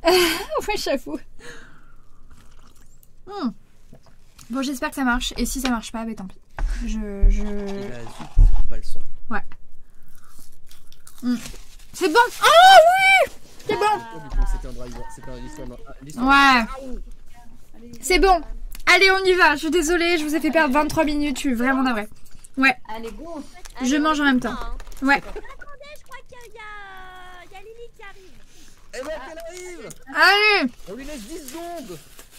Ouais, j'avoue. Bon, j'espère que ça marche. Et si ça marche pas, bah tant pis. Et là, zut, ils auront pas le son. Ouais. C'est bon. Ah oui. C'est bon. Du coup, c'était un driver. C'était l'histoire. Ouais. C'est bon. Allez, on y va. Je suis désolée, je vous ai fait perdre 23 minutes. Je suis vraiment navrée. Ouais. Allez, go. Je mange en même temps. Ouais. Attendez, je crois qu'il y a Lily qui arrive. Eh ben, qu'elle arrive. Allez. On lui laisse 10 secondes.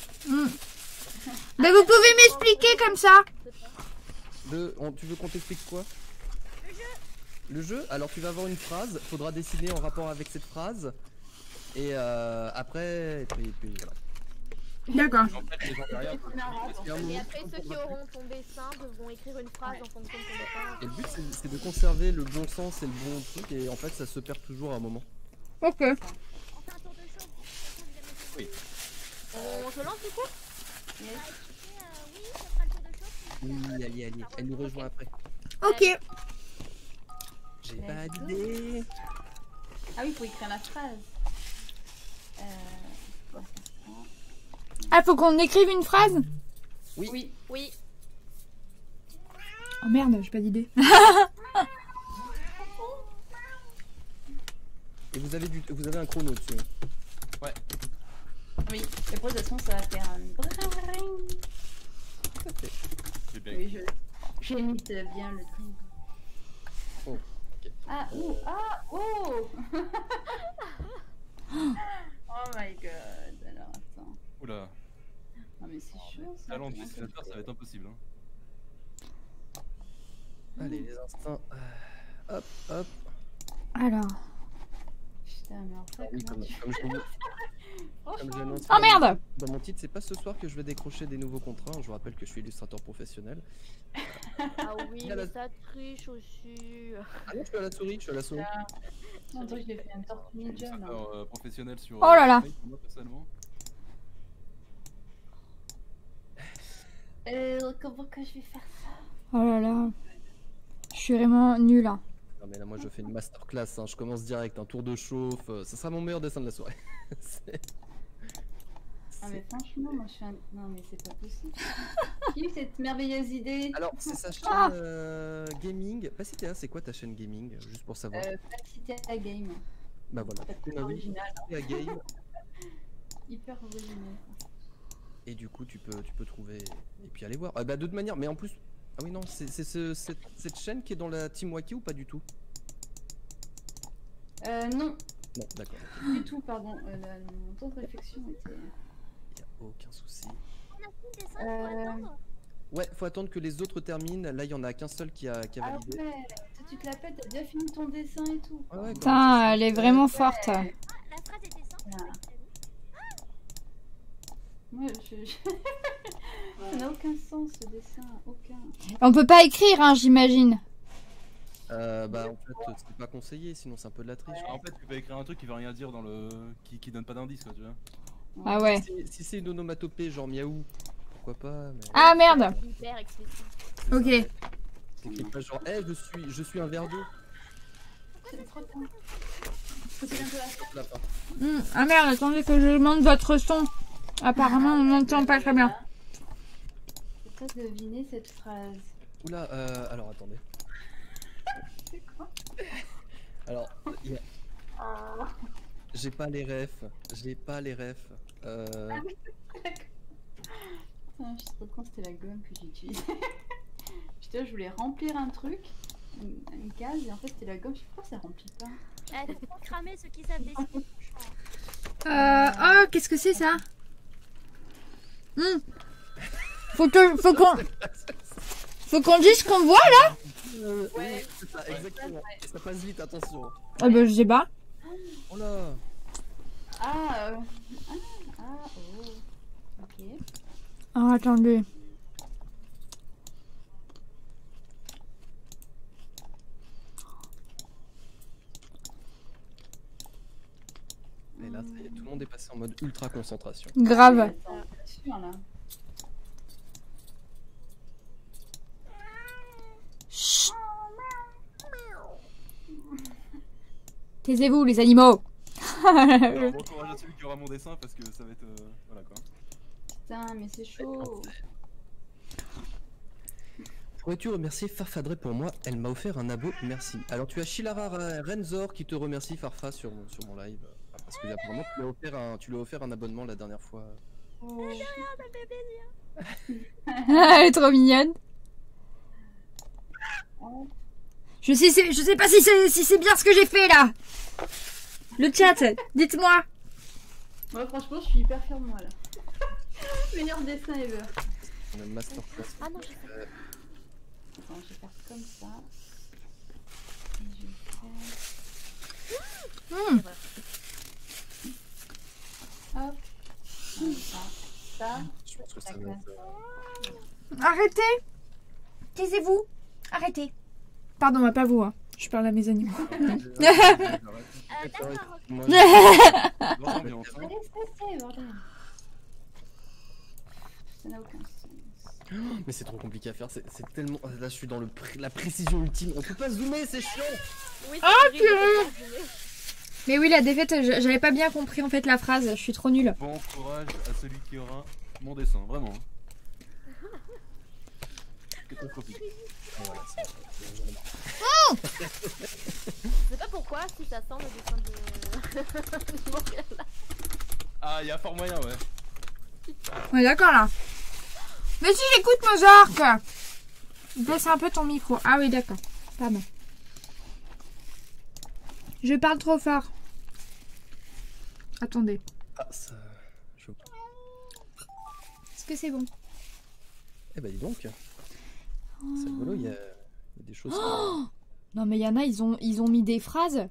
Bah, vous pouvez m'expliquer comme ça. Tu veux qu'on t'explique quoi? Le jeu. Alors tu vas avoir une phrase, faudra dessiner en rapport avec cette phrase. Et après, et puis voilà. D'accord. En fait, les gens derrière, Et après, ceux qui auront ton dessin devront écrire une phrase en fonction de ton dessin. Et le but c'est de conserver le bon sens et le bon truc, et en fait ça se perd toujours à un moment. Ok. On fait un tour de chaud. Oui. On se lance du coup? Yes. Oui, ça sera le tour de chaud. Oui, allez, elle nous rejoint après. Ok. J'ai pas d'idée. Ah oui, il faut écrire la phrase. Ouais. Ah, faut qu'on écrive une phrase? Oui. Oui. Oh merde, j'ai pas d'idée. Et vous avez un chrono dessus. Ouais. Oui. Et pour de toute façon, ça va faire un bring. Tout à fait. J'ai bien. Oui, j'imite bien le truc. Oh, ok. Ah, ouh, ah, oh. Oh my god. Alors, attends. Oula. Non mais c'est chaud ça. Talent du dessinateur, ça va être impossible. Hein. Allez, les instincts. Hop, hop. Alors. Putain, mais en fait, Oui, comment comme tu- je l'annonce Oh merde. dans mon titre, c'est pas ce soir que je vais décrocher des nouveaux contrats. Je vous rappelle que je suis illustrateur professionnel. Ah oui, Il y a mais la- ça triche aussi. Ah non, je suis à la souris, je suis à la souris. On dirait que j'ai fait un tortue ninja là. Illustrateur professionnel sur. Oh là là. Pour moi personnellement. Comment que je vais faire ça? Oh là là. Je suis vraiment nulle. Hein. Non mais là moi je fais une masterclass, hein. Je commence direct, un tour de chauffe, ça sera mon meilleur dessin de la soirée. Ah mais franchement, moi je suis un... Non mais c'est pas possible. Qui a eu cette merveilleuse idée? Alors c'est sa chaîne gaming. Pacita, c'est quoi ta chaîne gaming? Juste pour savoir. Pacita Game. Bah voilà. Pas très Ah oui, original. Pacita Game. Hyper original. Et du coup tu peux trouver et puis aller voir. Ah bah de toute manière, mais en plus. Ah oui non, c'est cette chaîne qui est dans la Team Wacky ou pas du tout? Non, Non, d'accord. du tout, pardon. Mon temps de réflexion était... Y a aucun souci. On a fini le dessin, faut attendre. Ouais, faut attendre que les autres terminent. Là, il y en a qu'un seul qui a Ah validé. ouais, toi tu te la pètes, t'as déjà fini ton dessin et tout. Ouais, ouais, Putain, elle est vraiment forte. La phrase était simple. Ah. Moi, ça n'a aucun sens ce dessin, aucun. On peut pas écrire, hein, j'imagine. Bah en fait, c'est pas conseillé, sinon c'est un peu de la triche. En fait, tu peux écrire un truc qui veut rien dire dans le. qui donne pas d'indice, quoi, tu vois. Ah ouais. Si c'est une onomatopée genre miaou, pourquoi pas. Mais... Ah merde. Hyper explicite. c'est Ok. ça. T'écris pas genre, je suis un verre d'eau. C'est trop con. Faut se bientôt la La fin. Ah merde, attendez que je demande votre son. Apparemment, on n'entend pas très bien. Faut pas deviner cette phrase. Oula, alors attendez. C'est quoi? Alors, j'ai pas les refs. J'ai pas les refs. Putain, je suis trop con, c'était la gomme que j'utilisais. Putain, je voulais remplir un truc, une case, et en fait c'était la gomme, je sais pas pourquoi ça remplit pas. Eh, faut pas cramer ceux qui savent dessiner. Oh, qu'est-ce que c'est ça? Faut qu'on dise ce qu'on voit là? Ouais, c'est ça, exactement. Et ça passe vite, attention. Ah bah je sais pas. Oh là. Oh. Ok. Oh, attendez. Et là, ça y est, tout le monde est passé en mode ultra concentration. Grave. Attends, pas sûr là. Chut. Taisez-vous les animaux. Alors, bon courage à celui qui aura mon dessin parce que ça va être. Voilà quoi. Putain, mais c'est chaud. Pourrais-tu remercier Farfadré pour moi? Elle m'a offert un abo, merci. Alors tu as Shilara Renzor qui te remercie Farfa sur mon live. Parce que apparemment tu lui as offert un abonnement la dernière fois. Oh. Elle est trop mignonne. Je sais pas si c'est bien ce que j'ai fait là. Le chat, dites-moi. Moi, franchement, je suis hyper fière de moi là. Meilleur dessin ever. Le masterclass. Ah non, je sais. Attends, je vais faire comme ça. Et je vais faire. Hop. Comme ça. Je pense que ça va être... Arrêtez. Taisez-vous. Arrêtez. Pardon, pas vous, hein. Je parle à mes animaux. D'accord. Bonne ambiance, hein. Allez, c'est bordel. Ça n'a aucun sens. Mais c'est trop compliqué à faire, c'est tellement... Là je suis dans la précision ultime, on peut pas zoomer, c'est chiant. Oui, Ah, c'est horrible. Mais oui, la défaite, j'avais pas bien compris en fait la phrase. Je suis trop nulle. Bon courage à celui qui aura mon dessin, vraiment. Catastrophique. Voilà, Je sais pas pourquoi, si ça sent le dessin de. de Montréal. Ah, il y a fort moyen, ouais. Ouais, d'accord là. Mais si j'écoute Mozart. Baisse un peu ton micro. Ah oui, d'accord. Pardon. Je parle trop fort. Attendez. Ah, ça... Est-ce que c'est bon? Eh bah dis donc. C'est rigolo, il y a des choses... Oh non mais il y en a, ils ont mis des phrases.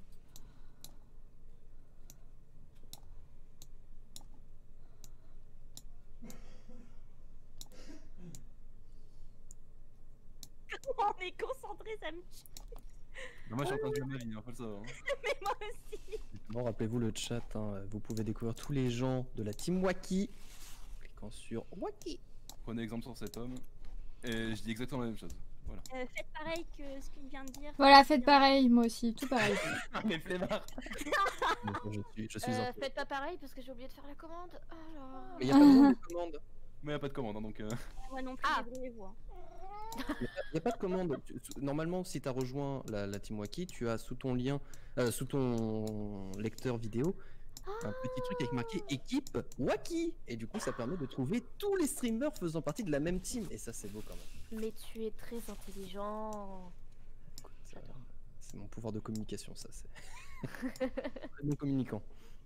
On est concentré, ça me tue. Moi, j'ai entendu ma vie, hein, faut le savoir. Hein. Mais moi aussi. Bon, rappelez-vous le chat, hein, vous pouvez découvrir tous les gens de la team Wacky. En cliquant sur Wacky. Prenez exemple sur cet homme. Et je dis exactement la même chose. Voilà. Faites pareil que ce qu'il vient de dire. Voilà, faites pareil, moi aussi, tout pareil. Les flemmards. Je suis un... Faites pas pareil parce que j'ai oublié de faire la commande. Alors. Mais il n'y a pas de commande. Mais y a pas de commande, hein, donc. Moi non plus, Ah. débrouillez-vous. Hein. Il n'y a pas de commande. Normalement, si tu as rejoint la team Wacky, tu as sous ton lien, sous ton lecteur vidéo, un petit truc avec marqué équipe Wacky. Et du coup, ça permet de trouver tous les streamers faisant partie de la même team. Et ça, c'est beau quand même. Mais tu es très intelligent. Écoute, c'est mon pouvoir de communication, ça. C'est très bon communicant.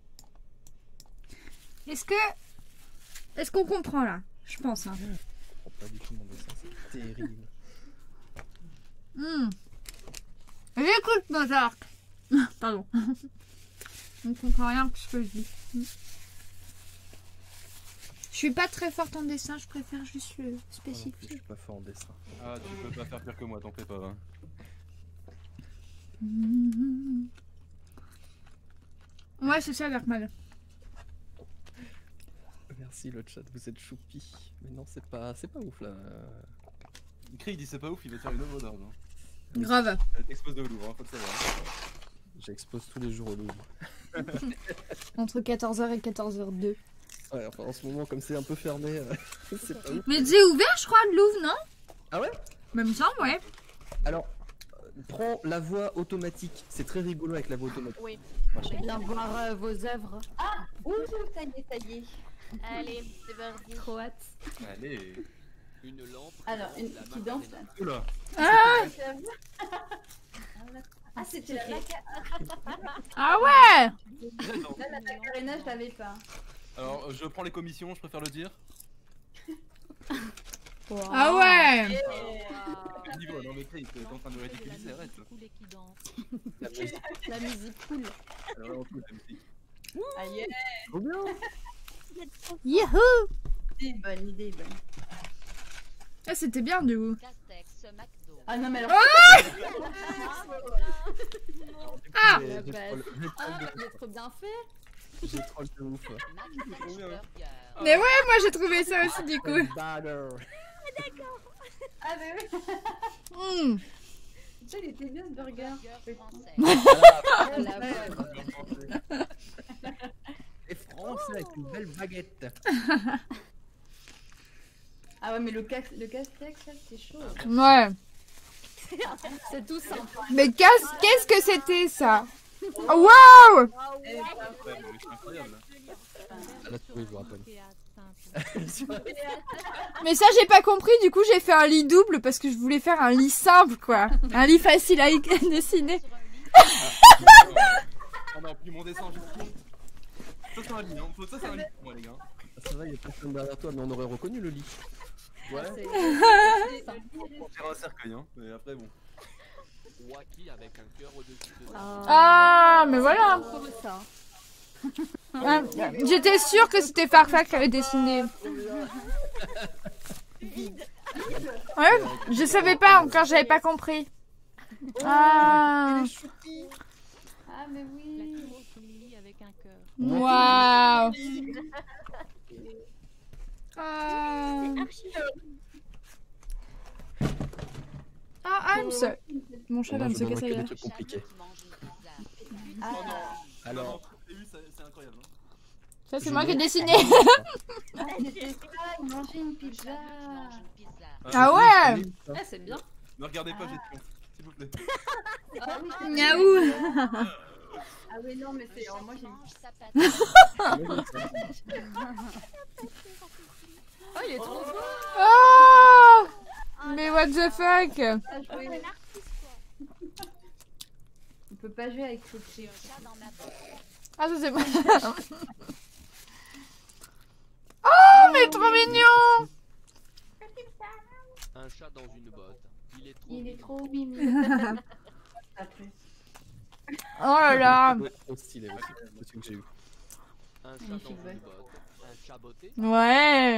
Est-ce qu'on comprend là? Je pense. Hein. Je comprends pas du tout mon dessin, c'est terrible. J'écoute Mozart. Pardon. On comprend rien que ce que je dis. Je suis pas très forte en dessin, je préfère juste le Moi non plus, je spécifique. suis pas fort en dessin. Ah, tu peux pas faire pire que moi, t'en fais pas. Hein. Ouais, c'est ça, Darkman. Merci le chat, vous êtes choupi. Mais non, c'est pas ouf là. Cri, il dit c'est pas ouf, il va te faire une œuvre d'art. Hein. Grave. Elle t'expose au Louvre, hein, faut le savoir. J'expose tous les jours au Louvre. Entre 14h et 14h02. Ouais, enfin en ce moment, comme c'est un peu fermé, c'est pas ouf. Mais c'est ouvert, je crois, le Louvre, non? Ah ouais? Même ça, ouais. Alors, prends la voix automatique. C'est très rigolo avec la voix automatique. Oui. Franchement. Bien voir vos œuvres. Ah, ouh, ça y est, ça y est. Allez, c'est parti. Trop hâte. Allez. Une lampe. Alors, une qui danse là. Oula. Ah, Ah, c'était la ah ouais. Là, la Macarena, je l'avais pas. Alors, je prends les commissions, je préfère le dire. Ah ouais. Quel niveau, non mais Cri, t'es en train de ridiculiser, arrête. La musique. La musique cool. Alors là, on fout la musique. Ah yeah. Trop bien. Youhou. Idée bonne, idée bonne. Ah, c'était bien, du coup. Castex, McDo. Ah non, mais alors. Ah. J'ai base. troll- j'ai troll de- Il est trop bien fait. j'ai troll de ouf. McDonald's bien. Burger. Mais ouais, moi j'ai trouvé ça aussi, du coup. Baller. Ah, mais oui. Hmm. Putain, il était bien ce burger. Et français avec une belle baguette. Ah ouais, mais le casse-tête, ça, c'est chaud. Ouais. C'est tout simple. Mais qu'est-ce que c'était ça? Oh, waouh! Ouais, mais c'est incroyable. À la souris, je vous rappelle. Mais ça, j'ai pas compris. Du coup, j'ai fait un lit double parce que je voulais faire un lit simple, quoi. Un lit facile à dessiner. Oh non, plus mon dessin, je suis. Ça, c'est un lit, hein. Ça, c'est un lit pour moi, les gars. Ça va, il y a personne derrière toi, mais on aurait reconnu le lit. Ouais. C'est On dirait un cercueil, hein. Mais après, bon. Wacky avec un cœur au-dessus de Ah, mais voilà. ça. Ah, j'étais sûre que c'était Farfa qui avait dessiné. Ouais, je savais pas encore, j'avais pas compris. Ah, Ah, mais oui. avec un cœur. waouh. Ah, Hans. Mon chat va me se Non, je casser vois la des trucs compliqués. Ah, Alors, T'as vu, c'est incroyable. Hein. Ça, c'est moi qui ai dessiné. c'était ça, il mangeait une pizza. Ah ouais. Ah, c'est bien. Ne regardez pas gestion, s'il vous plaît. Ah oui, c'est Miaou. Ah oui, non, mais c'est... moi, j'ai... Oh, il est trop beau. Oh, mais what the fuck. à jouer. On peut pas jouer avec ce truc. Ah, ça c'est moi. Oh, mais trop mignon. Un chat dans une botte. Il est trop mimi. Après. Oh là là. trop stylé aussi, le truc que j'ai eu. Un chat Magnifique, dans ouais. une botte. Un chat botté. Ouais.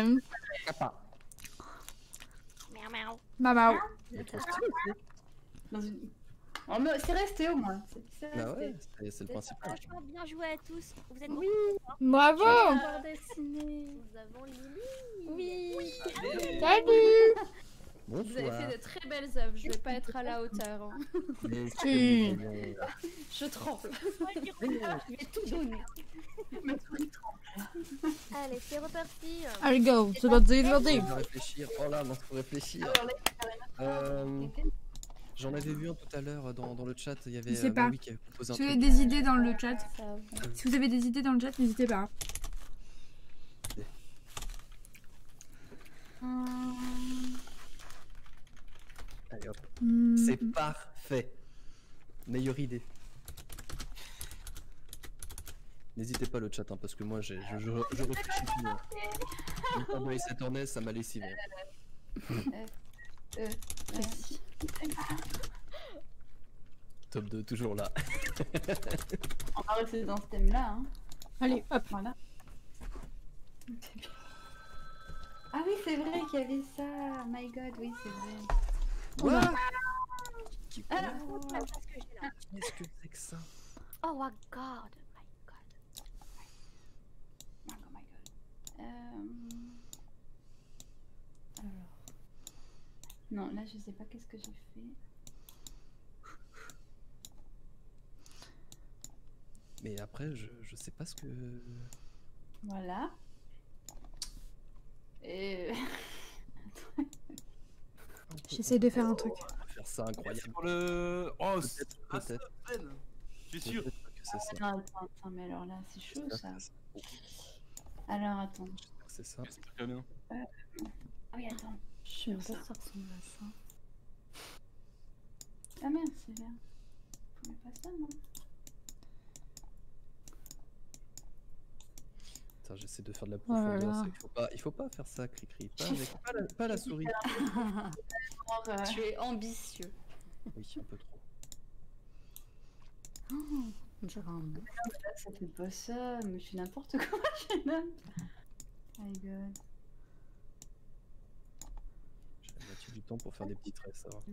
Miaou miaou. Maman. Il est trop stylé aussi. Dans une... Oh, mais c'est resté au moins. C'est Bah resté. ouais, c'est le principal. Franchement, bien joué à tous. Vous êtes Bravo. bien dessinés. Nous avons Lily. Oui. Salut. Vous avez fait Bonsoir. de très belles œuvres, je vais pas être à la hauteur. Hein. Mais Si. Je tremble. Je vais tout donner. Allez, c'est reparti. Allez, go. C'est parti, c'est parti. On va réfléchir. Oh là, non, faut réfléchir. J'en avais vu un tout à l'heure dans le chat. Il y avait Je sais pas. Maui qui avait proposé un Si vous truc. avez des idées dans le chat, Ça va. si vous avez des idées dans le chat, n'hésitez pas. Allez, hop. Hmm. C'est parfait. Meilleure idée. N'hésitez pas le chat, hein, parce que moi je réfléchis plus. Hein. Le temps de Ace Attorney, ça m'a lessivé. Top 2, toujours là. On va rester dans ce thème-là. Hein. Allez, hop. Voilà. Ah oui, c'est vrai qu'il y avait ça. My God, oui, c'est vrai. Quoi? Ah, Qu'est-ce que c'est que ça? Oh my god. oh my God. Alors. Non, là, je sais pas qu'est-ce que j'ai fait. Mais après, je sais pas ce que. Voilà. Et... J'essaie de faire un truc. On va faire ça Merci incroyable. pour le. Oh, c'est Peut-être. Je suis sûr. Peut-être que c'est ça. Non, attends, mais alors là, c'est chaud, J'espère ça. que c'est Alors, attends. C'est ça. J'espère que bien. Ah oui, attends. Je sais même pas si ça ressemble à ça. Ah merde, c'est là. Je pas ça, non? Attends, j'essaie de faire de la Oh là profondeur. là. Il faut pas faire ça, Cricri. Pas la souris. Alors, Tu es ambitieux. Oui, un peu trop. On dirait un mot. ça fait pas ça, mais je suis n'importe quoi, jeune homme. My God. J'ai la moitié du temps pour faire des petits traits, ça va.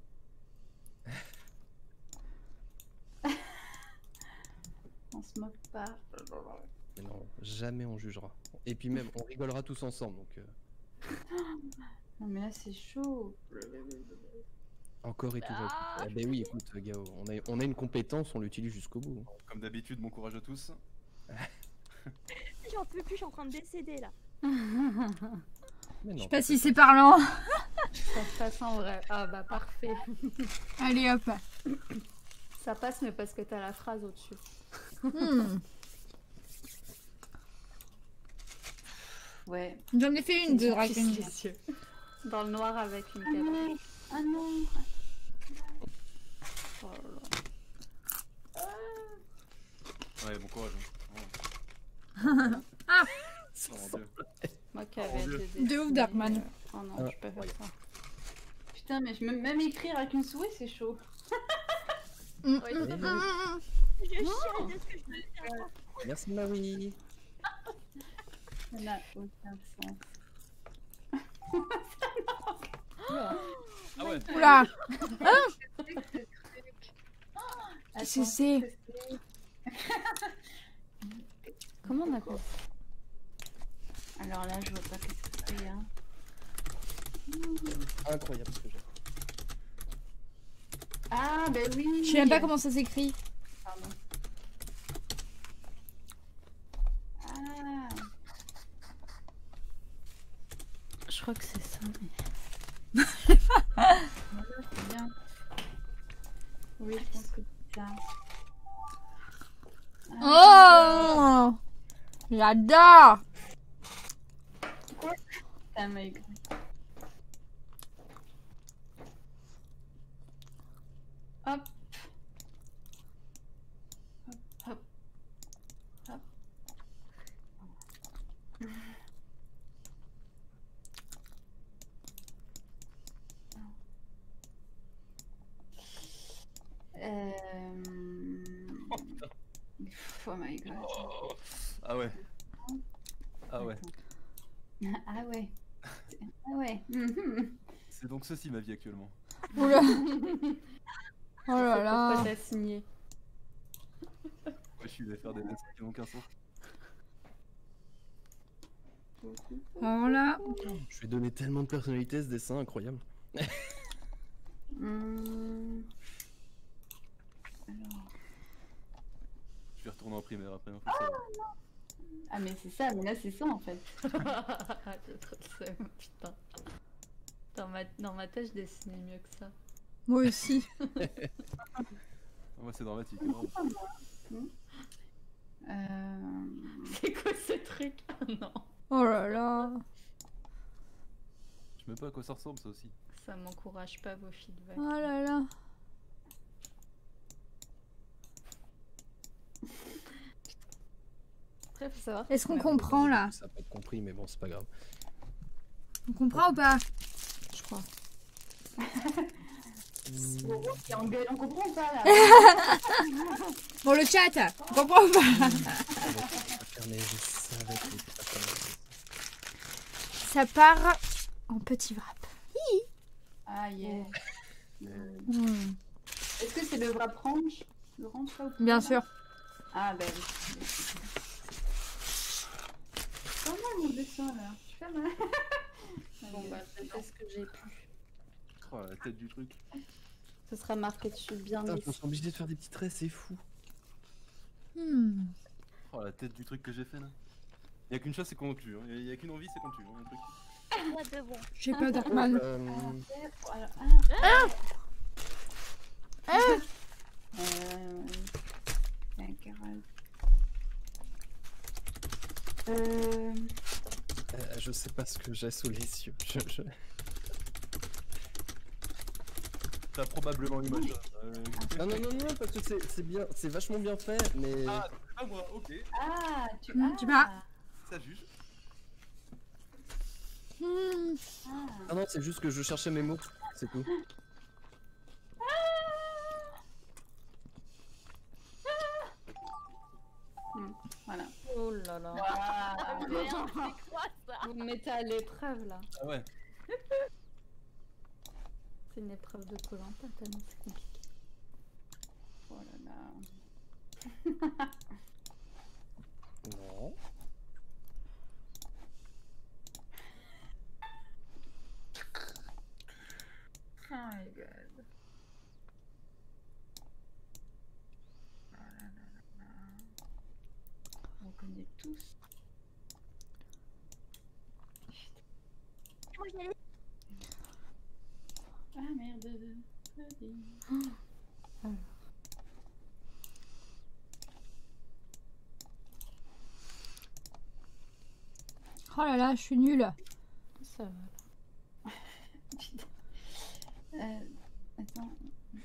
On se moque pas. Mais non, jamais on jugera. Et puis même, on rigolera tous ensemble. Donc, Non, mais là, c'est chaud. Encore et toujours. Ah ben oui, écoute, Gao, on a une compétence, on l'utilise jusqu'au bout. Comme d'habitude, bon courage à tous. J'en peux plus, je suis en train de décéder là. Mais Je non, sais pas si c'est parlant. Ça passe en vrai. Ah bah parfait. Allez hop. Ça passe, mais parce que t'as la phrase au-dessus. Hmm. Ouais. J'en ai fait une de Dragon. Délicieux. Dans le noir avec une cape. Ah non. Oh là là. Ouais, bon courage. Ah. Oh mon dieu. Moi qui Oh, avais Dieu. été De ouf, dessinée, Darkman. Oh non, Ah, je peux faire ça. Putain, mais même écrire avec une souris, c'est chaud. Mm, Ouais, mm, c'est mm, pas mm, mm. Je chiale de ce que je veux faire. Merci Marie. Ça n'a aucun sens. Ah ouais. Oula. Attends, Qu'est-ce que c'est? Comment on appelle ça? Alors là, je vois pas qu'est-ce que c'est. Hein. Incroyable ce que j'ai. Ah, ben oui. Je sais même pas comment ça s'écrit. Pardon. Ah. Je crois que c'est ça. C'est bien. Oui, je pense que c'est ça. Oh, j'adore. Ça m'a écrit. Hop. Hop, hop. Hop. Oh my god. Ah ouais. Ah ouais. Ah ouais. Ah ouais. Mhm. C'est donc ceci ma vie actuellement. Oula. Oh là Pourquoi là. t'as signé? Ouais, je suis allé faire des dessins qui n'ont aucun sens. Alors là. Je vais donner tellement de personnalité à ce dessin, incroyable. Alors. Je vais retourner en primaire après. Hein, faut le savoir. Ah mais c'est ça, mais là c'est ça en fait. J'ai trop le seum, putain. Dans ma tête, je dessinais mieux que ça. Moi aussi. Ah, moi c'est dramatique. Hein. C'est quoi ce truc? Non. Oh là là. Je sais même pas à quoi ça ressemble ça aussi. Ça m'encourage pas vos feedbacks. Oh là là. Après, faut savoir. Est-ce qu'on comprend là? Ça n'a pas compris, mais bon, c'est pas grave. On comprend ou pas? Je crois. Et en gueule, on comprend pas là. Bon, le chat, on comprend ou pas? Ça part en petit wrap. Ah yeah. Hmm. Est-ce que c'est le wrap ranch? Le ranch là ou pas, Bien là sûr. Ah ben oui. Pas mal mon dessin là. Je suis pas mal. Bon, bah, j'ai fait ce que j'ai pu. Oh la tête du truc. Ce sera marqué dessus bien Putain, je me dessiné. sens obligé de faire des petits traits, c'est fou. Hmm. Oh la tête du truc que j'ai fait là. Y'a qu'une chose c'est qu'on tue. Hein. Y'a qu'une envie c'est qu'on tue. Hein, le truc. Moi de bon. Je sais pas, Darkman. La carotte. Je sais pas ce que j'ai sous les yeux. T'as probablement une image. Non, non, non, non, parce que c'est bien, c'est vachement bien fait, mais. Ah, c'est pas moi, ok. Ah, tu Tu vas. Ça juge. Hmm. Ah non, c'est juste que je cherchais mes mots, c'est tout. Voilà. Oh là là. Ah, Merde, c'est quoi ça? Vous me mettez à l'épreuve là. Ah ouais. C'est une épreuve de Koh-Lanta, tellement c'est compliqué. oh là là. Non. Oh my god. god. On connaît tous. Ah merde. Oh là là, je suis nulle. Ça va. Attends.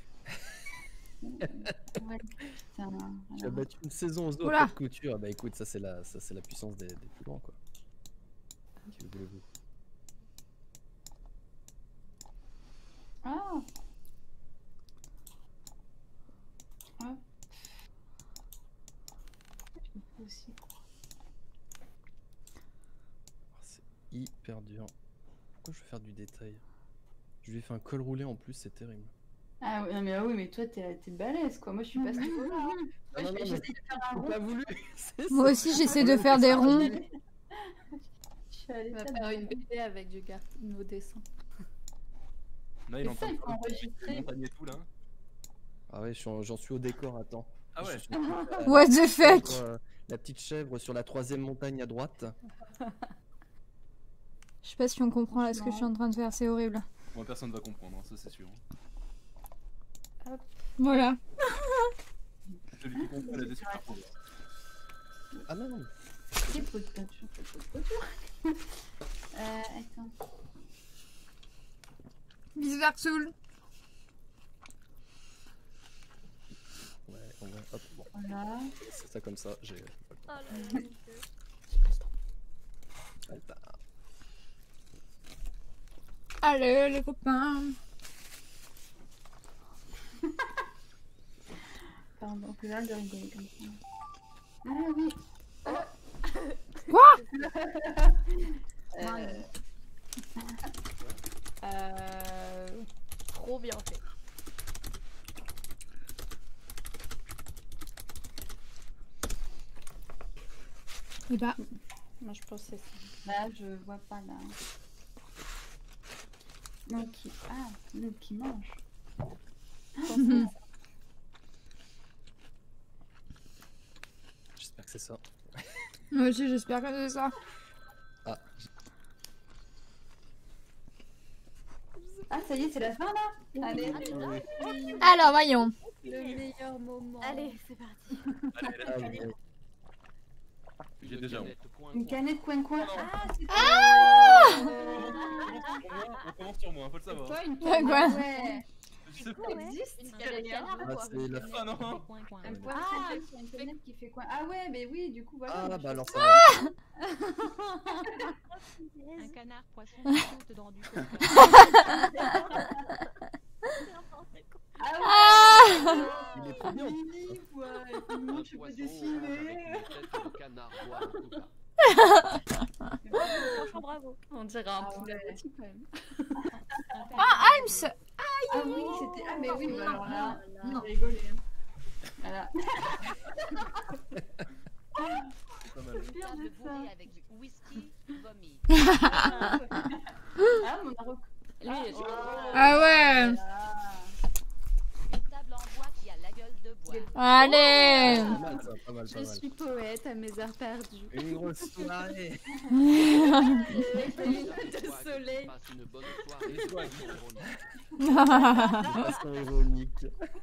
Ouais, putain. Tu as battu une saison aux Oula. autres couture. Bah écoute, ça c'est la puissance des plus grands quoi. Que voulez-vous? Ah. Ah. Je peux aussi. C'est hyper dur. Pourquoi je veux faire du détail? Je lui ai fait un col roulé en plus, c'est terrible. Ah oui, non, mais, ah oui, mais toi t'es balèze quoi. Moi je suis pas ce niveau-là. Non, non, J'essaie mais de faire un j'ai rond. pas voulu. C'est Moi ça. aussi, j'essaie de faire des ronds. Je suis allée On va faire faire des une ronds. BD avec nos dessins. Là, il est en C'est ça, train de il faut faire enregistrer. les montagnes et tout là. Ah ouais, j'en suis au décor, attends. Ah ouais. Je suis What the fuck? la petite chèvre sur la 3e montagne à droite. Je sais pas si on comprend là ce que je suis en train de faire, c'est horrible. Moi, personne va comprendre, hein, ça c'est sûr. Voilà. Celui qui comprend la description. Ah non, non. Quel pot de peinture, quel pot de peinture. Attends. Bisous Dark Soul. Ouais, on va. Hop, bon. Voilà. C'est ça comme ça, j'ai. Oh là là. Alta. Allez les copains. Pardon, plus là de rigoler comme ça. Ah oui. Quoi? Trop bien fait. Et bah, Moi je pense que c'est ça. Là, je vois pas là. Donc, qui mange. J'espère que c'est ça. moi aussi j'espère que c'est ça. Ah, Ah, ça y est, c'est la fin là. Allez. Alors voyons. Le meilleur moment. Allez, c'est parti. Allez, ah, là, ouais. j'ai déjà honte. Une canette coin-coin. Ah, c'est On commence sur moi, faut le savoir. quoi une Ouais, canette? quoi. Ouais. Je sais Ça pas. existe. Une galette canard Ah, quoi. c'est la Ah non. Un poil sur une canette qui fait quoi? Ah ouais, mais oui, du coup, voilà. Ah, bah alors ça va. Un canard poisson qui saute dans du coca. Ah ouais. Ah Il est trop bien. Mimi, quoi. Mimi, je peux dessiner. Franchement, bravo. On dirait un Ah poulet ouais. rôti quand même. Alms. Ah oui, c'était. Ah, mais oui, bah alors là, Non. j'ai rigolé. Voilà. C'est pas mal. Pire de ça. avec du whisky, vomi. Ah, mon aro. Lui, il est chaud. Ah ouais. Une table en bois qui a la gueule de bois. Allez. Pas mal, ça, pas mal, pas Je mal. suis poète à mes heures perdues. Une grosse soirée. de soleil. Passe une bonne soirée. De façon ironique.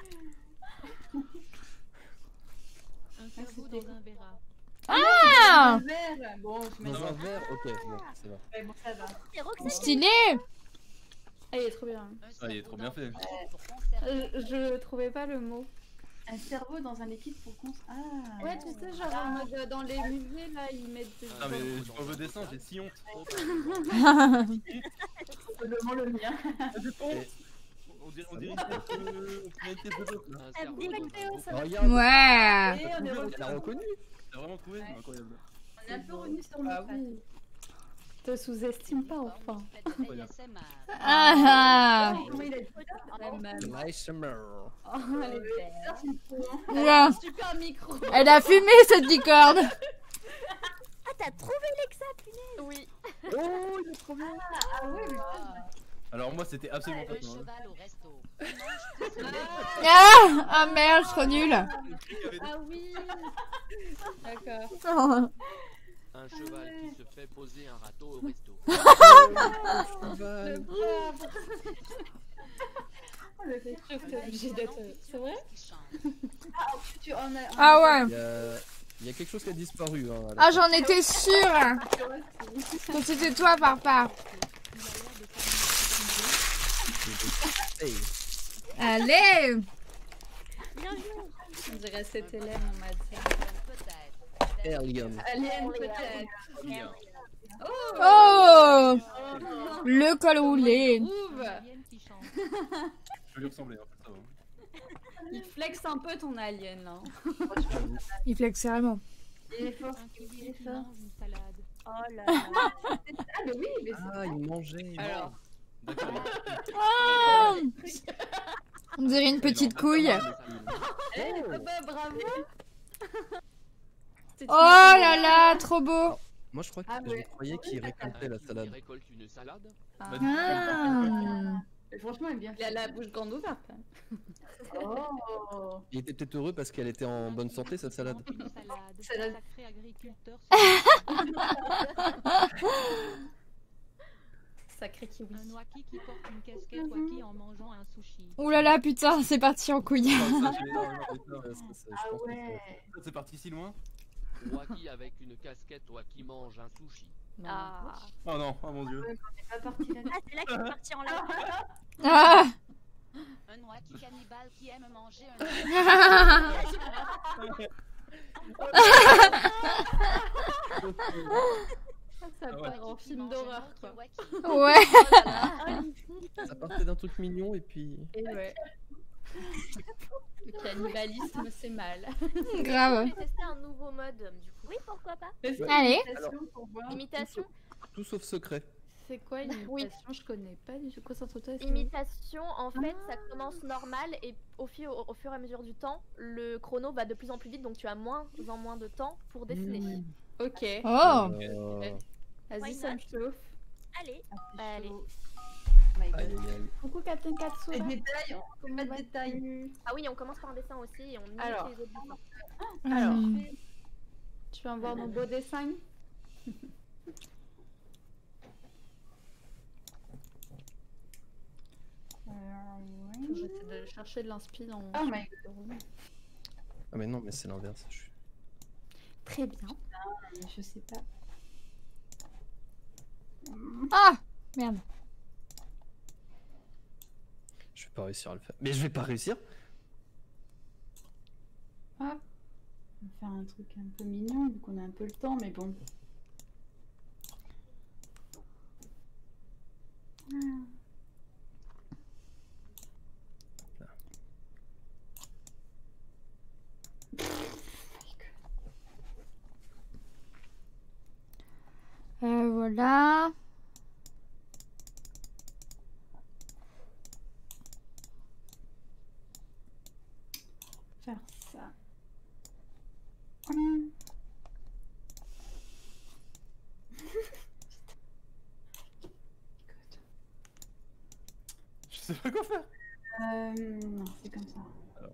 Un cerveau dans un verra. Ah Un verre. Bon, je mets Dans ça. un verre, ok, bon, ça va. Ouais, bon, ça va. C'est Roxane. Stylé. Ah, il est trop bien. Un Ah, il est cerveau trop bien dans fait. un liquide pour conserver. Je trouvais pas le mot. Un cerveau dans un liquide pour qu'on. Ah. Ouais, tu sais, genre en mode dans les musées là, ils mettent des. Ah, mais je vois vos dessins, j'ai si honte. Probablement le mien. J'ai pas honte. On dirait une pièce de l'autre là. Un cerveau dans un beau Regarde, Ouais. Et on est revenu. elle a reconnu. T'as vraiment trouvé? Ouais. Incroyable. On est un peu revenu sur le Ah oui. Te sous-estime pas enfin. Faites de l'ASMR. Ah Comment il a dit La même. Nice summer. Oh, elle est belle. Bien. Super micro. Elle a fumé cette licorne. Ah, t'as trouvé Lexa, punaise. Oui. Oh, il est trop bien. Ah ouais, mais Alors moi c'était absolument pas Un ça. hein. cheval au resto. Il mange tout seul. Ah merde, je suis trop nulle. Ah oui. D'accord. Oh. Un cheval qui se fait poser un râteau au resto. Cheval. T'es obligé d'être. C'est vrai? Ah ouais. Il y a quelque chose qui a disparu. Hein, à la Ah, fin. j'en étais sûre. Que c'était toi, papa. Hey. Allez. On dirait cette Hélène, on m'a dit. Peut-être. Alien. Alien peut-être. Oh. Le col roulé. Trouve. Alien qui chante. Je peux lui ressembler, en fait, ça va. Il flex un peu ton alien là. Il flex vraiment. Il est fort. Un cuisinier qui mange une salade. Oh là là. Ah, mais oui, mais Ah, il mangeait. Alors. D'accord. Oh. On dirait une petite couille. Oh bah bravo. Oh là là, trop beau. Moi, je crois que Ah je ouais. croyais qu'il récoltait la Qui salade. récolte une salade. Ah. Ah. franchement, il est bien Il a fait. la bouche grande ouverte. Hein. Oh. Il était peut-être heureux parce qu'elle était en bonne santé, sa salade. Une salade. Salade. Sacré agriculteur. Sacré kiwi. Un waki qui porte une casquette waki en mangeant un sushi. Ouh là là, putain, c'est parti en couille. Ça, je l'ai énormément fait. Je Ah pense que ouais. Ça, c'est parti si loin. Waki avec une casquette, toi qui mange un sushi. Ah. Oh non, oh mon dieu. On est pas parti là. Ah, c'est là qu'il est parti en live. Ah. Un waki cannibale qui aime manger un Ça Ah ouais. part en film d'horreur quoi. Ouais. ça partait d'un truc mignon et puis. Et ouais. Le cannibalisme c'est mal. Grave. Je vais tester un nouveau mode du coup. Oui, pourquoi pas. Allez. Pour voir. Imitation. Tout sauf secret. C'est quoi une imitation? Je connais pas du tout. Concentre-toi. Imitation, en fait, ça commence normal et au fur et à mesure du temps, le chrono va de plus en plus vite, donc tu as moins en moins de temps pour dessiner. Ok. Oh. Vas-y, Why ça me not? chauffe. Allez. Ah, Allez. my Aïe, God. aïe, aïe. Coucou Captain Katsu. Les détails, on peut mettre des détails. Ah oui, on commence par un dessin aussi et on imite Alors. les autres dessins. Alors, Hmm. tu vas voir nos beaux dessins. J'essaie de chercher de l'inspi dans. Oh my Ah, mais non, mais c'est l'inverse. Très bien. Je sais pas. Ah. Merde. Je vais pas réussir à le faire. Mais je vais pas réussir. On va faire un truc un peu mignon, vu qu'on a un peu le temps, mais bon. Voilà. Faire ça. Je sais pas quoi faire. Non, c'est comme ça. Alors.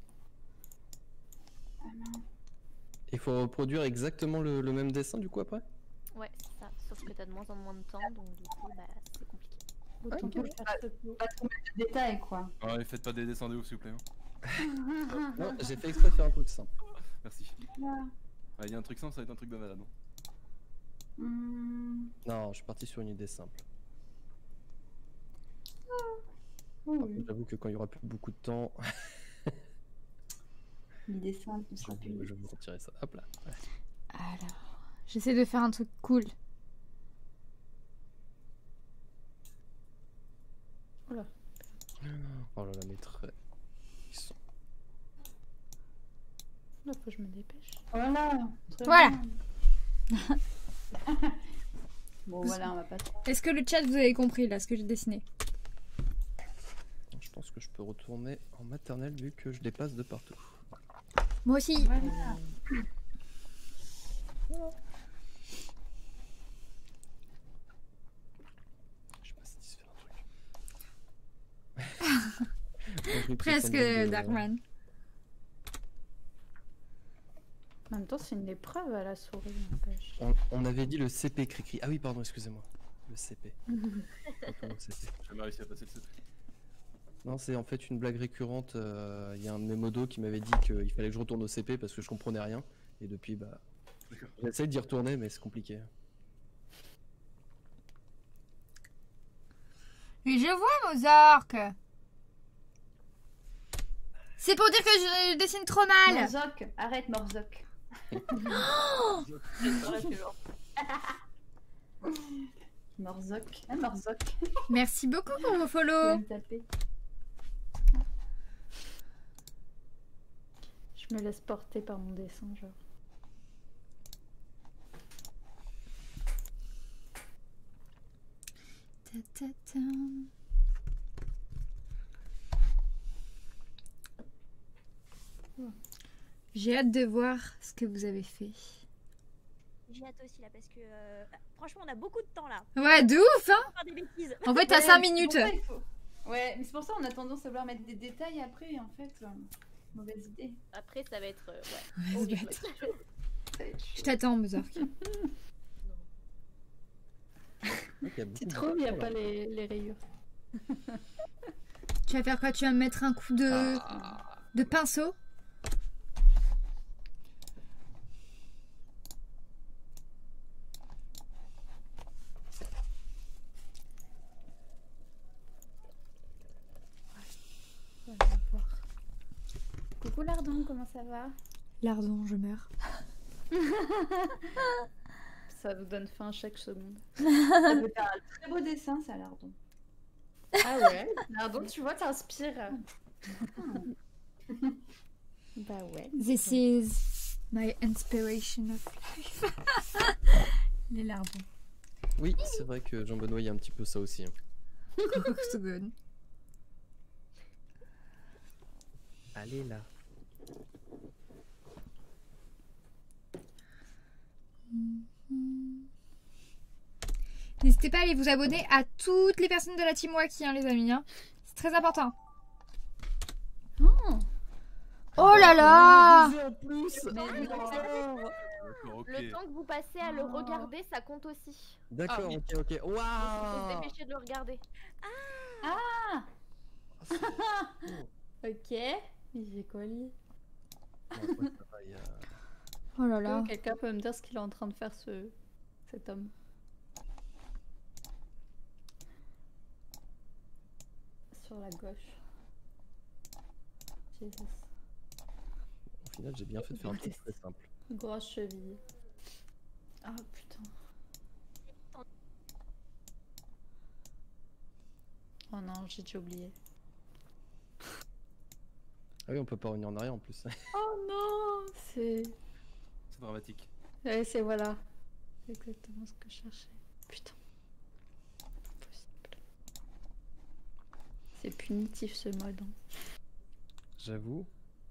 Ah non. Il faut reproduire exactement le même dessin du coup après. Ouais, c'est ça. Sauf que t'as de moins en moins de temps, donc du coup, bah, c'est compliqué. Autant ok. que je fasse ce peu. Pas trop mettre de détails, quoi. Ouais, faites pas des dessins de ouf s'il vous plaît. hein. Non, j'ai fait exprès de faire un truc simple. Merci. Voilà. Ouais, il y a un truc simple, ça va être un truc de malade. hein. Non, je suis parti sur une idée simple. Oui, Par oui. contre, j'avoue que quand il y aura plus beaucoup de temps, L'idée simple, ce je sera plus. vais vous retirer ça. Hop là. Alors, j'essaie de faire un truc cool. Oh là là, mes traits. Ils sont... Là, faut que je me dépêche. Voilà. Très Voilà. bien. Bon, voilà, on va pas. Est-ce que le chat vous avez compris là ce que j'ai dessiné? Je pense que je peux retourner en maternelle vu que je dépasse de partout. Moi aussi. Voilà. Je sais pas satisfaire un truc. truc Presque de- Darkman. En même temps, c'est une épreuve à la souris, n'empêche. On avait dit le CP Cricri. Ah oui, pardon, excusez-moi. Le CP. Retourne au CP. J'ai jamais réussi à passer le CP. Non, c'est en fait une blague récurrente. Il y a un de mes modos qui m'avait dit qu'il fallait que je retourne au CP parce que je comprenais rien. Et depuis, bah, D'accord. j'essaie d'y retourner, mais c'est compliqué. Mais je vois Mozart. C'est pour dire que je dessine trop mal. Morzok, arrête Morzok. Morzok, ah Morzok. Merci beaucoup pour vos Tu vas follow. me taper. Je me laisse porter par mon dessin, genre. Ta, ta, ta. J'ai hâte de voir ce que vous avez fait. J'ai hâte aussi là parce que franchement on a beaucoup de temps là. Ouais, de ouf, hein. On va faire des bêtises. En fait, t'as Ouais, 5 c'est pour minutes. ça, il faut- Ouais, mais c'est pour ça qu'on a tendance à vouloir mettre des détails après, en fait. Mauvaise idée. Après ça va être Ouais, horrible. bête. Ça va être chaud. Je t'attends, Mozart. C'est trop, il n'y a pas les rayures. Tu vas faire quoi? Tu vas me mettre un coup de pinceau? On va voir. Coucou Lardon, comment ça va? Lardon, je meurs. Ça vous donne faim chaque seconde. Ça peut faire un très beau dessin, ça, Lardon. Ah ouais? Lardon, tu vois, t'inspires. Bah ouais. This is my inspiration of life. Les lardons. Oui, c'est vrai que Jean-Benoît, il y a un petit peu ça aussi. Hein. So good. Allez là. N'hésitez pas à aller vous abonner à toutes les personnes de la team Wacky, hein, les amis. Hein. C'est très important. Oh là là! En plus. D'accord, ok. Le temps que vous passez à le regarder, ça compte aussi. D'accord, ok. Il faut se Waouh. dépêcher de le regarder. Ok. J'ai quoi lui? Oh là là. Quelqu'un peut me dire ce qu'il est en train de faire cet homme? Sur la gauche. Jesus. Au final, j'ai bien fait de faire un truc très simple. Grosse cheville. Ah putain. Oh non, j'ai déjà oublié. Ah oui, on peut pas revenir en arrière en plus. Oh non, c'est... C'est dramatique. Ouais, c'est voilà. C'est exactement ce que je cherchais. Putain. Impossible. C'est punitif ce mode. Hein. J'avoue.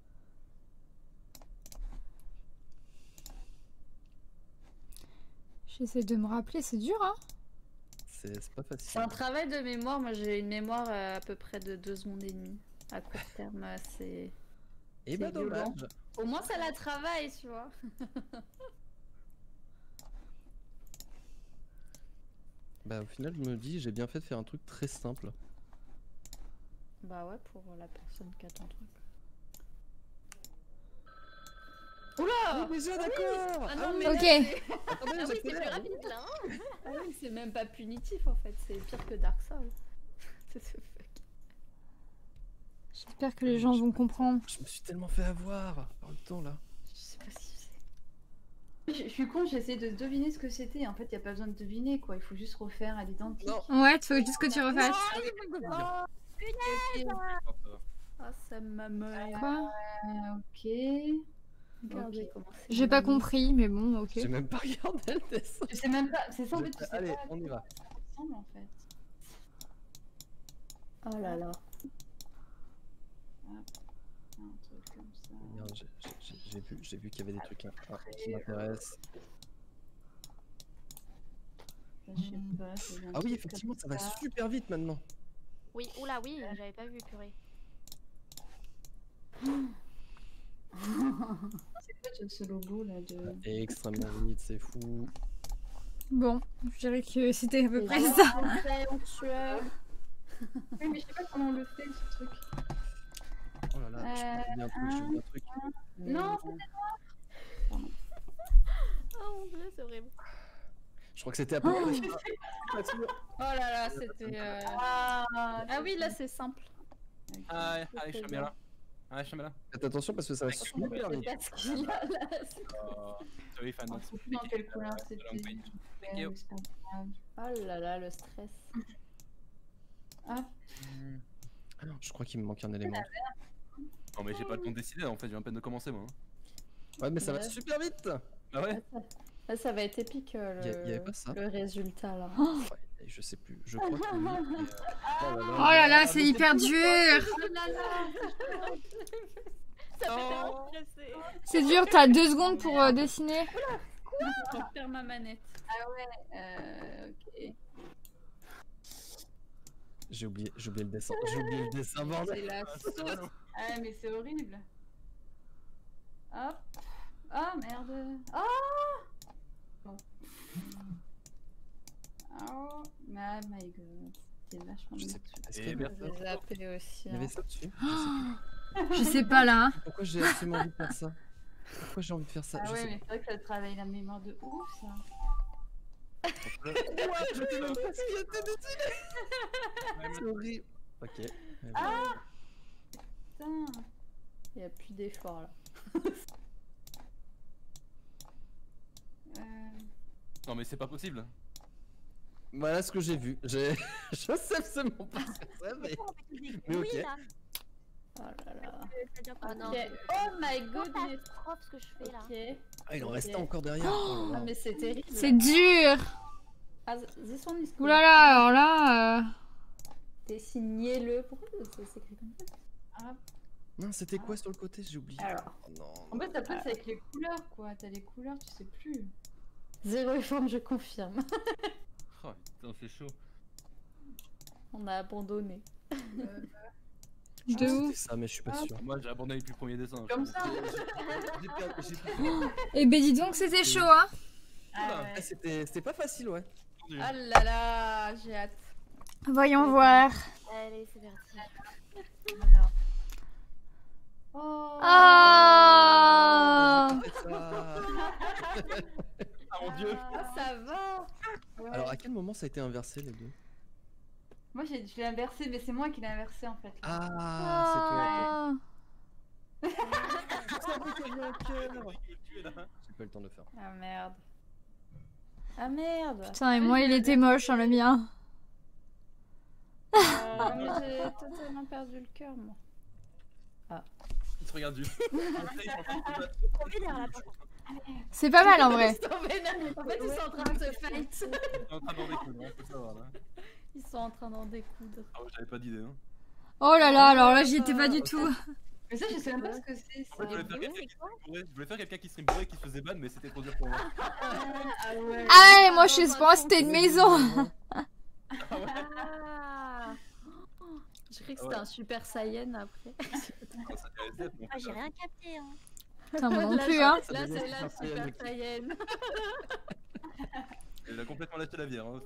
J'essaie de me rappeler, c'est dur, hein? C'est pas facile. C'est un travail de mémoire. Moi, j'ai une mémoire à peu près de 2 secondes et demie. À court terme, c'est... Et bah c'est violent. dommage. Au moins, ça la travaille, tu vois. Bah au final, je me dis, j'ai bien fait de faire un truc très simple. Bah ouais, pour la personne qui a ton truc. Oula! Déjà d'accord! Ah non, mais Ok. là, c'est- Attendez, Ah oui, c'est j'accélère. plus rapide là. Hein. ah oui, c'est même pas punitif en fait, c'est pire que Dark Souls. C'est ce fuck. J'espère que les gens vont comprendre. Je me suis tellement fait avoir par le temps là. Je sais pas si c'est... Je suis con, j'ai essayé de deviner ce que c'était. En fait, il n'y a pas besoin de deviner, quoi. Il faut juste refaire à l'identique. Non. Ouais, il faut juste que tu refasses. Ah, ça m'amène. Quoi? Ok. Regardez Ok. comment c'est. J'ai pas compris, mais bon, ok. J'ai même pas regardé le dessin. Je sais même pas. C'est ça, en fait, tu sais Allez, pas on y va. à quoi ça ressemble, en fait. Oh là là. Un truc comme ça. Merde, j'ai vu qu'il y avait des trucs qui m'intéressent. Je sais pas, c'est un Ah oui, truc effectivement, ça comme va super vite maintenant. Oui, oula, oui, j'avais pas vu, purée. C'est quoi ce logo là de... Et extrêmement vite, c'est fou. Bon, je dirais que c'était à peu près ça. Oui, mais je sais pas comment on le fait ce truc. Oh là là, je oublie un truc, j'ai oublié un truc. Non, Oh mon dieu, c'est horrible. Je crois que c'était à peu près. Oh là là, c'était. Ah oui, là c'est simple. Allez, je te mets là. Allez, je te mets là. Faites attention parce que ça va super vite. Parce qu'il y a là. Sorry, fan. on sait plus dans quelle couleur c'était. Thank you. C'est pas grave. Oh là là, le stress. Hop. Je crois qu'il me manque un élément. Non, mais j'ai pas le temps de décider en fait, j'ai à peine de commencer moi. Ouais, mais ça va Ouais. super vite. Ah ouais? Là, ça va être épique Y avait pas ça. le résultat là. Ouais, je sais plus, je crois que oui. Mais, Oh là là, c'est hyper dur. Ça fait tellement stresser. C'est dur, t'as 2 secondes pour dessiner. Je perds ma manette. Ah ouais, ok. J'ai oublié le dessin. J'ai oublié le dessin, bordel. C'est la sauce. Ah mais c'est horrible. Hop. Ah merde. Ah bon. Oh my god. C'est vachement Je bien. sais plus. Est-ce Et qu'il y avait merci. J'ai zappé aussi. il y avait hein. ça dessus? Je sais plus. Je sais pas là. Pourquoi j'ai absolument envie de faire ça? Pourquoi j'ai envie de faire ça? Ah Je ouais, sais mais c'est vrai que ça travaille la mémoire de ouf ça. pas. Je sais même pas ce qui était dessiné. C'est horrible. Ok. Ah putain. Il n'y a plus d'effort là. Non, mais c'est pas possible. Voilà ce que j'ai vu. Je sais absolument pas ce que c'est, mais ok. Oui, là. Oh là là. C'est-à-dire que- Ok. non, Oh my goodness. catastrophe ce que je fais là. Ok. Ah, il en Ok. restait encore derrière. Oh là Ah, là. mais c'est terrible. C'est dur. Ah, this one is cool. Ouh là là, alors là. Dessinez-le. Pourquoi ça s'écrit comme ça? Non, c'était quoi sur le côté? J'ai oublié. Alors. Oh non. En fait, après, c'est avec les couleurs quoi. T'as les couleurs, tu sais plus. Zéro effort, je confirme. Oh putain, c'est chaud. On a abandonné. De C'était ouf. ça, mais je suis pas sûr. Moi j'ai abandonné depuis le premier dessin. Comme ça. J'ai perdu. Et ben dis donc, c'était chaud, hein. Ah ouais. Ah, c'était pas facile, ouais. Ah là là, j'ai hâte. Voyons voir. Allez, c'est parti. Voilà. Oh. Ah. Ah mon dieu! Ah, ça va. Ouais. Alors, à quel moment ça a été inversé, les deux? Moi, je l'ai inversé, mais c'est moi qui l'ai inversé en fait. Ah, Ah. J'ai pas eu le temps de le faire. Ah merde. Ah merde. Putain, et moi, il était moche, hein, le mien. Mais j'ai totalement perdu le cœur, moi. Il se regarde juste. Trop vénère là. C'est pas mal en vrai. Ils sont vénères. En fait, ils sont en train de se fight. Il est en train d'en découdre, on peut savoir là. Ils sont en train d'en découdre. Ah ouais, j'avais pas d'idée. Hein. Oh là là, alors là, j'y étais pas du tout. Mais ça, je sais même pas ce que c'est. En fait, je voulais faire quelqu'un qui stream bourré. Je voulais faire quelqu'un qui stream bourré et qui se faisait ban, mais c'était trop dur pour moi. Ah ouais. Ah ouais, moi, je pense que c'était une maison. Ah, Je croyais que c'était un super saiyan après. Ah, ça fait SF, non. ah, j'ai rien capté. Hein. Putain, moi non Là, plus, hein. Là, c'est la Super Saiyan. super saiyan. Il a complètement lâché la bière. Hein.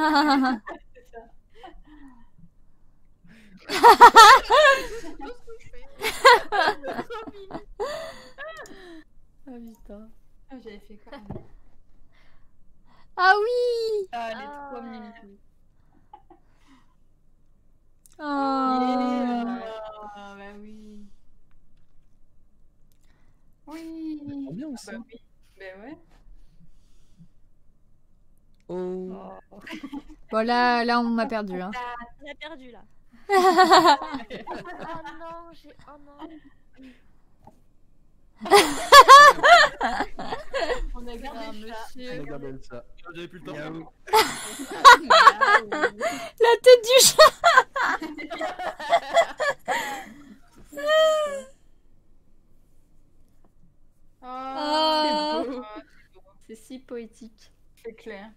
Ah putain. Ah, j'avais fait quoi? Ah oui. Ah, elle est trop mimi. Oh. Ah, bah oui. Oui. Trop bien aussi. Bah oui. Bah ouais. Oh. Bon, là, on m'a perdu, hein. On a perdu là. Oh non, j'ai. Oh non. On a gardé Ah, le chat. monsieur. On a gardé le chat. J'avais plus le temps. Miaou. La tête du chat. Oh, C'est beau. C'est si poétique. c'est clair.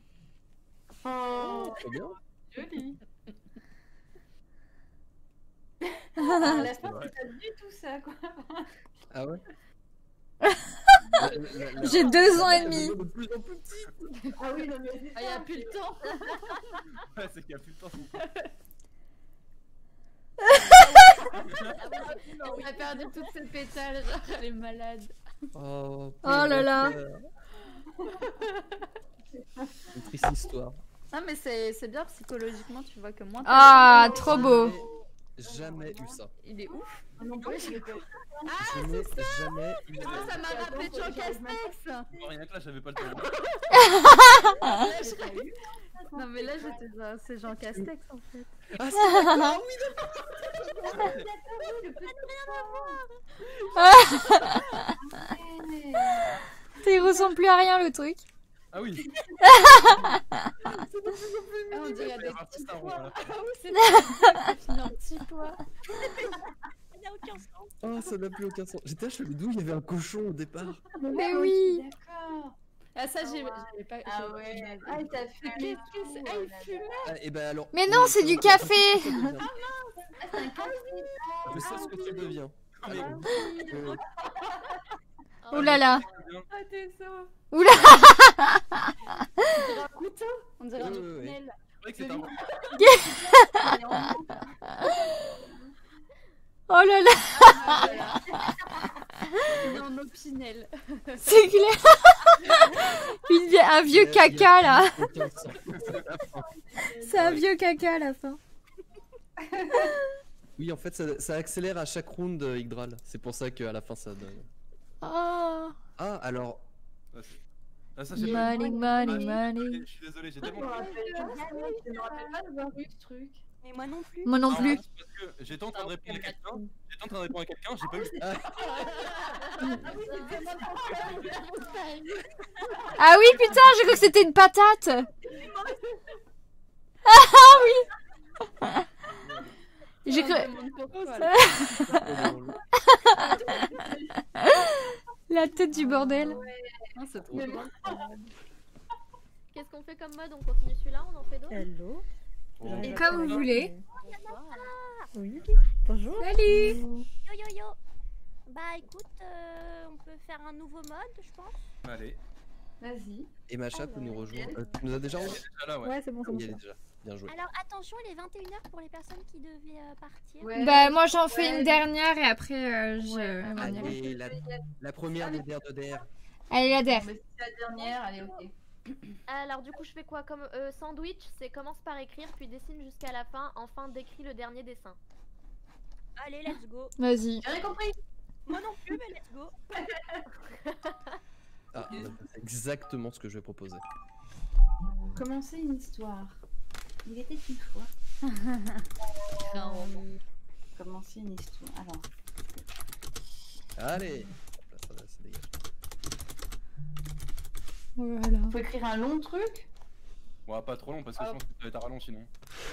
Oh, Trop bien. joli. À la C'est fin, vrai. c'est pas du tout ça, quoi. Ah ouais. J'ai 2 ans et demi. De plus en plus petit. Ah oui, non, mais c'est Ah, y a plus le temps. Ouais, c'est qu'il y a plus de temps. On a perdu toutes ses pétales, genre, elle est malade. Oh, Oh là là. Une triste histoire. Non, mais c'est bien psychologiquement, tu vois que moins. Ah, trop beau. Jamais eu ça. Il est ouf. non plus, je l'ai pas. Je n'ai jamais eu Moi, ça m'a rappelé Jean Castex. Rien que là, j'avais pas le temps. Non, mais là, j'étais genre, c'est Jean Castex en fait. Ah, c'est d'accord, oui, Il ressemble plus à rien le truc. Ah oui. Ah, on dirait des petits pois. Ah oui, c'est un petit pois. Ça n'a aucun sens. Oh, ça n'a plus aucun sens. J'étais là, je me d'où il y avait un cochon au départ. Mais oui. D'accord. Ah, ça, j'avais pas. Ah ouais. Ah, il t'a fait. Qu'est-ce que c'est? Ah, il fumait. Ah, et ben alors. Mais non, c'est du café. Ah, c'est un café. Je sais ce que tu deviens. Ah, mais- Oh là là. Ah, t'es ça. Oula. On dirait un couteau. On dirait un Ouais, ouais, ouais. tunnel. C'est vrai que c'est un. Oh là là. On est en opinel. C'est clair. Un vieux caca là. Aucun sens. C'est un vieux caca à la fin. Oui, en fait, ça accélère à chaque round, Yggdrall. C'est pour ça qu'à la fin, ça donne. Oh. Ah, alors. Ah, ça, j'ai Money, money, money. Je suis désolé, j'ai Je tellement. me rappelle pas d'avoir eu ce truc. Mais moi non plus. Moi non Non, plus. c'est parce que j'étais en train de répondre à quelqu'un. J'étais en train de répondre à quelqu'un, j'ai pas eu. Ah oui, putain, j'ai cru que c'était une patate. Ah oui. J'ai cru. La tête du bordel. Non, c'est trop bien. Qu'est-ce qu'on fait comme mode? On continue celui-là? On en fait d'autres? Hello. Et comme vous voulez. Oui. Bonjour. Salut. Yo yo yo. Bah écoute, on peut faire un nouveau mode, je pense. Allez. Vas-y. Et Macha peut nous rejoindre. Tu nous as déjà rejoint? Ah là, ouais. Ouais, c'est bon, c'est bon. Il y est déjà. Bien joué. Alors attention, il est 21h pour les personnes qui devaient partir. Ouais. Bah moi j'en fais une dernière et après je. Allez, la première des DR de DR. Allez la der. Mais si c'est la dernière, allez, ok. Alors du coup je fais quoi comme sandwich? C'est commence par écrire puis dessine jusqu'à la fin, enfin décrit le dernier dessin. Allez, let's go. Vas-y. J'ai rien compris. Moi non plus, mais let's go. Ah, bah, c'est exactement ce que je vais proposer. Commencer une histoire. Il était une fois. Commencer une histoire. Alors. Allez. Ça dégage. Voilà. Faut écrire un long truc. Bon, pas trop long parce que je pense que ça va être rallonge sinon.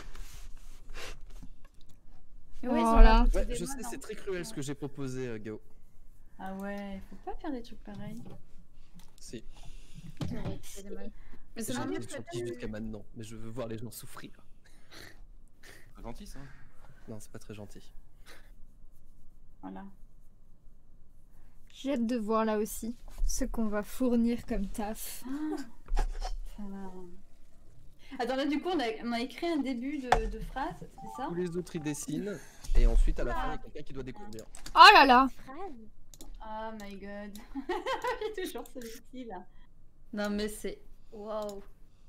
Voilà. Ouais, je sais, c'est très cruel ce que j'ai proposé, Gao. Ah ouais, faut pas faire des trucs pareils. Si. Mais c'est J'ai marrant été que gentil jusqu'à maintenant, mais je veux voir les gens souffrir. C'est gentil ça. Non, c'est pas très gentil. Voilà. J'ai hâte de voir là aussi ce qu'on va fournir comme taf. Putain. Attends, là du coup on a écrit un début de phrase, c'est ça? Tous les autres ils dessinent, et ensuite à la fin il y a quelqu'un qui doit découvrir. Oh là là. Oh my god. J'ai toujours celui-ci là. Non, mais c'est. Waouh.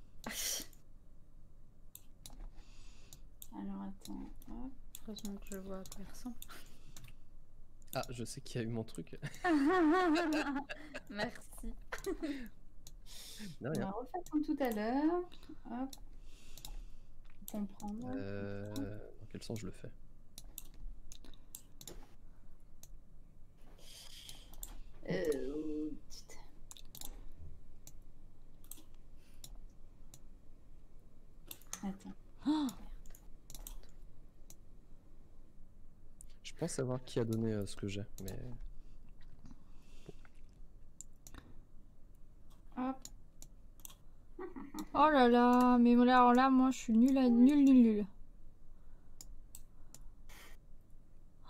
Alors attends. Hop. Heureusement que je vois à quoi il ressemble. Ah, je sais qui a eu mon truc. Merci. Non, On rien. va refaire comme tout à l'heure. Hop. Comprendre. Dans quel sens je le fais? Attends. Je pense savoir qui a donné ce que j'ai, mais... Hop. Oh là là. Mais alors là, moi je suis nulle à nul.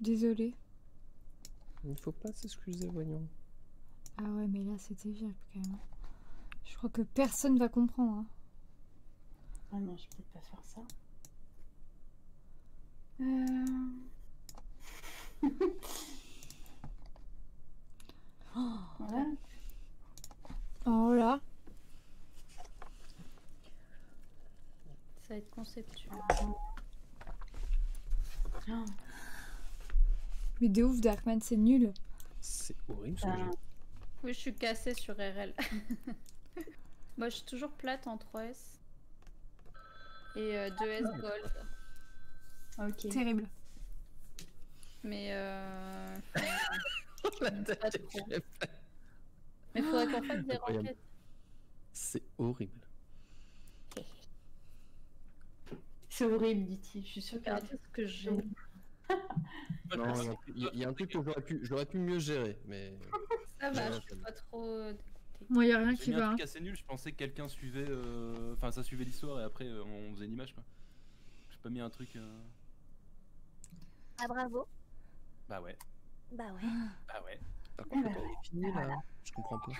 désolée. Il faut pas s'excuser, voyons. Ah ouais, mais là, c'était terrible quand même. Je crois que personne va comprendre. Hein. Ah non, je peux peut-être pas faire ça. Voilà. Oh là. Ça va être conceptuel. Mais de ouf, Darkman, c'est nul. C'est horrible ce que j'ai. Oui, je suis cassée sur RL. Moi, je suis toujours plate en 3S. Et 2S Gold. Ok. Terrible. Mais La tête pas que trop. j'ai fait. Mais faudrait qu'on fasse des Incroyable. enquêtes. C'est horrible. C'est horrible, dit-il. Je suis sûre Regardez ce que j'ai. Non, il y a un truc que j'aurais pu mieux gérer, mais. Ça va, Ouais, je suis pas trop. Moi, y a rien J'ai qui mis va. un Hein. truc assez nul, je pensais que quelqu'un suivait. Enfin, ça suivait l'histoire et après on faisait une image quoi. J'ai pas mis un truc. Ah bravo. Bah ouais. Bah ouais. Bah ouais. Par contre, le temps est fini là. Je comprends pas.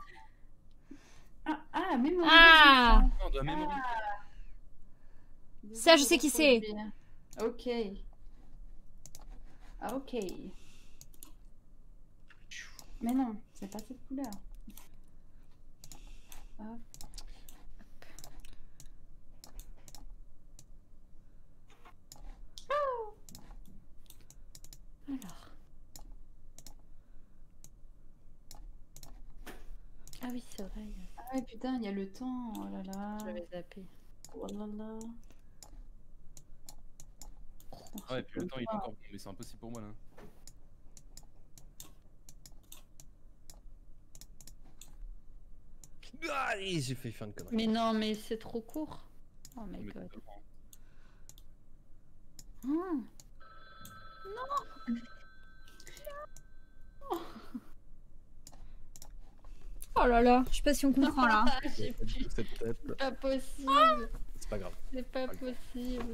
Ah, mémoire. Ah Non, on doit mémoriser. Ça, je sais qui c'est. Ok. Ah, ok. Mais non, c'est pas cette couleur. Hop. Alors. Ah oui, c'est vrai. Ah ouais, putain, il y a le temps. Oh là là. J'avais zappé. Oh là là. Ouais, et puis le temps il est encore. Mais c'est impossible pour moi là. Ah, j'ai failli faire une connerie. Mais non, mais c'est trop court. Oh my Mais god. totalement. Hmm. Oh là là, je sais pas si on comprend là. Ah, j'ai Pas du plus. tout cette tête. C'est pas possible. C'est pas grave. C'est pas possible.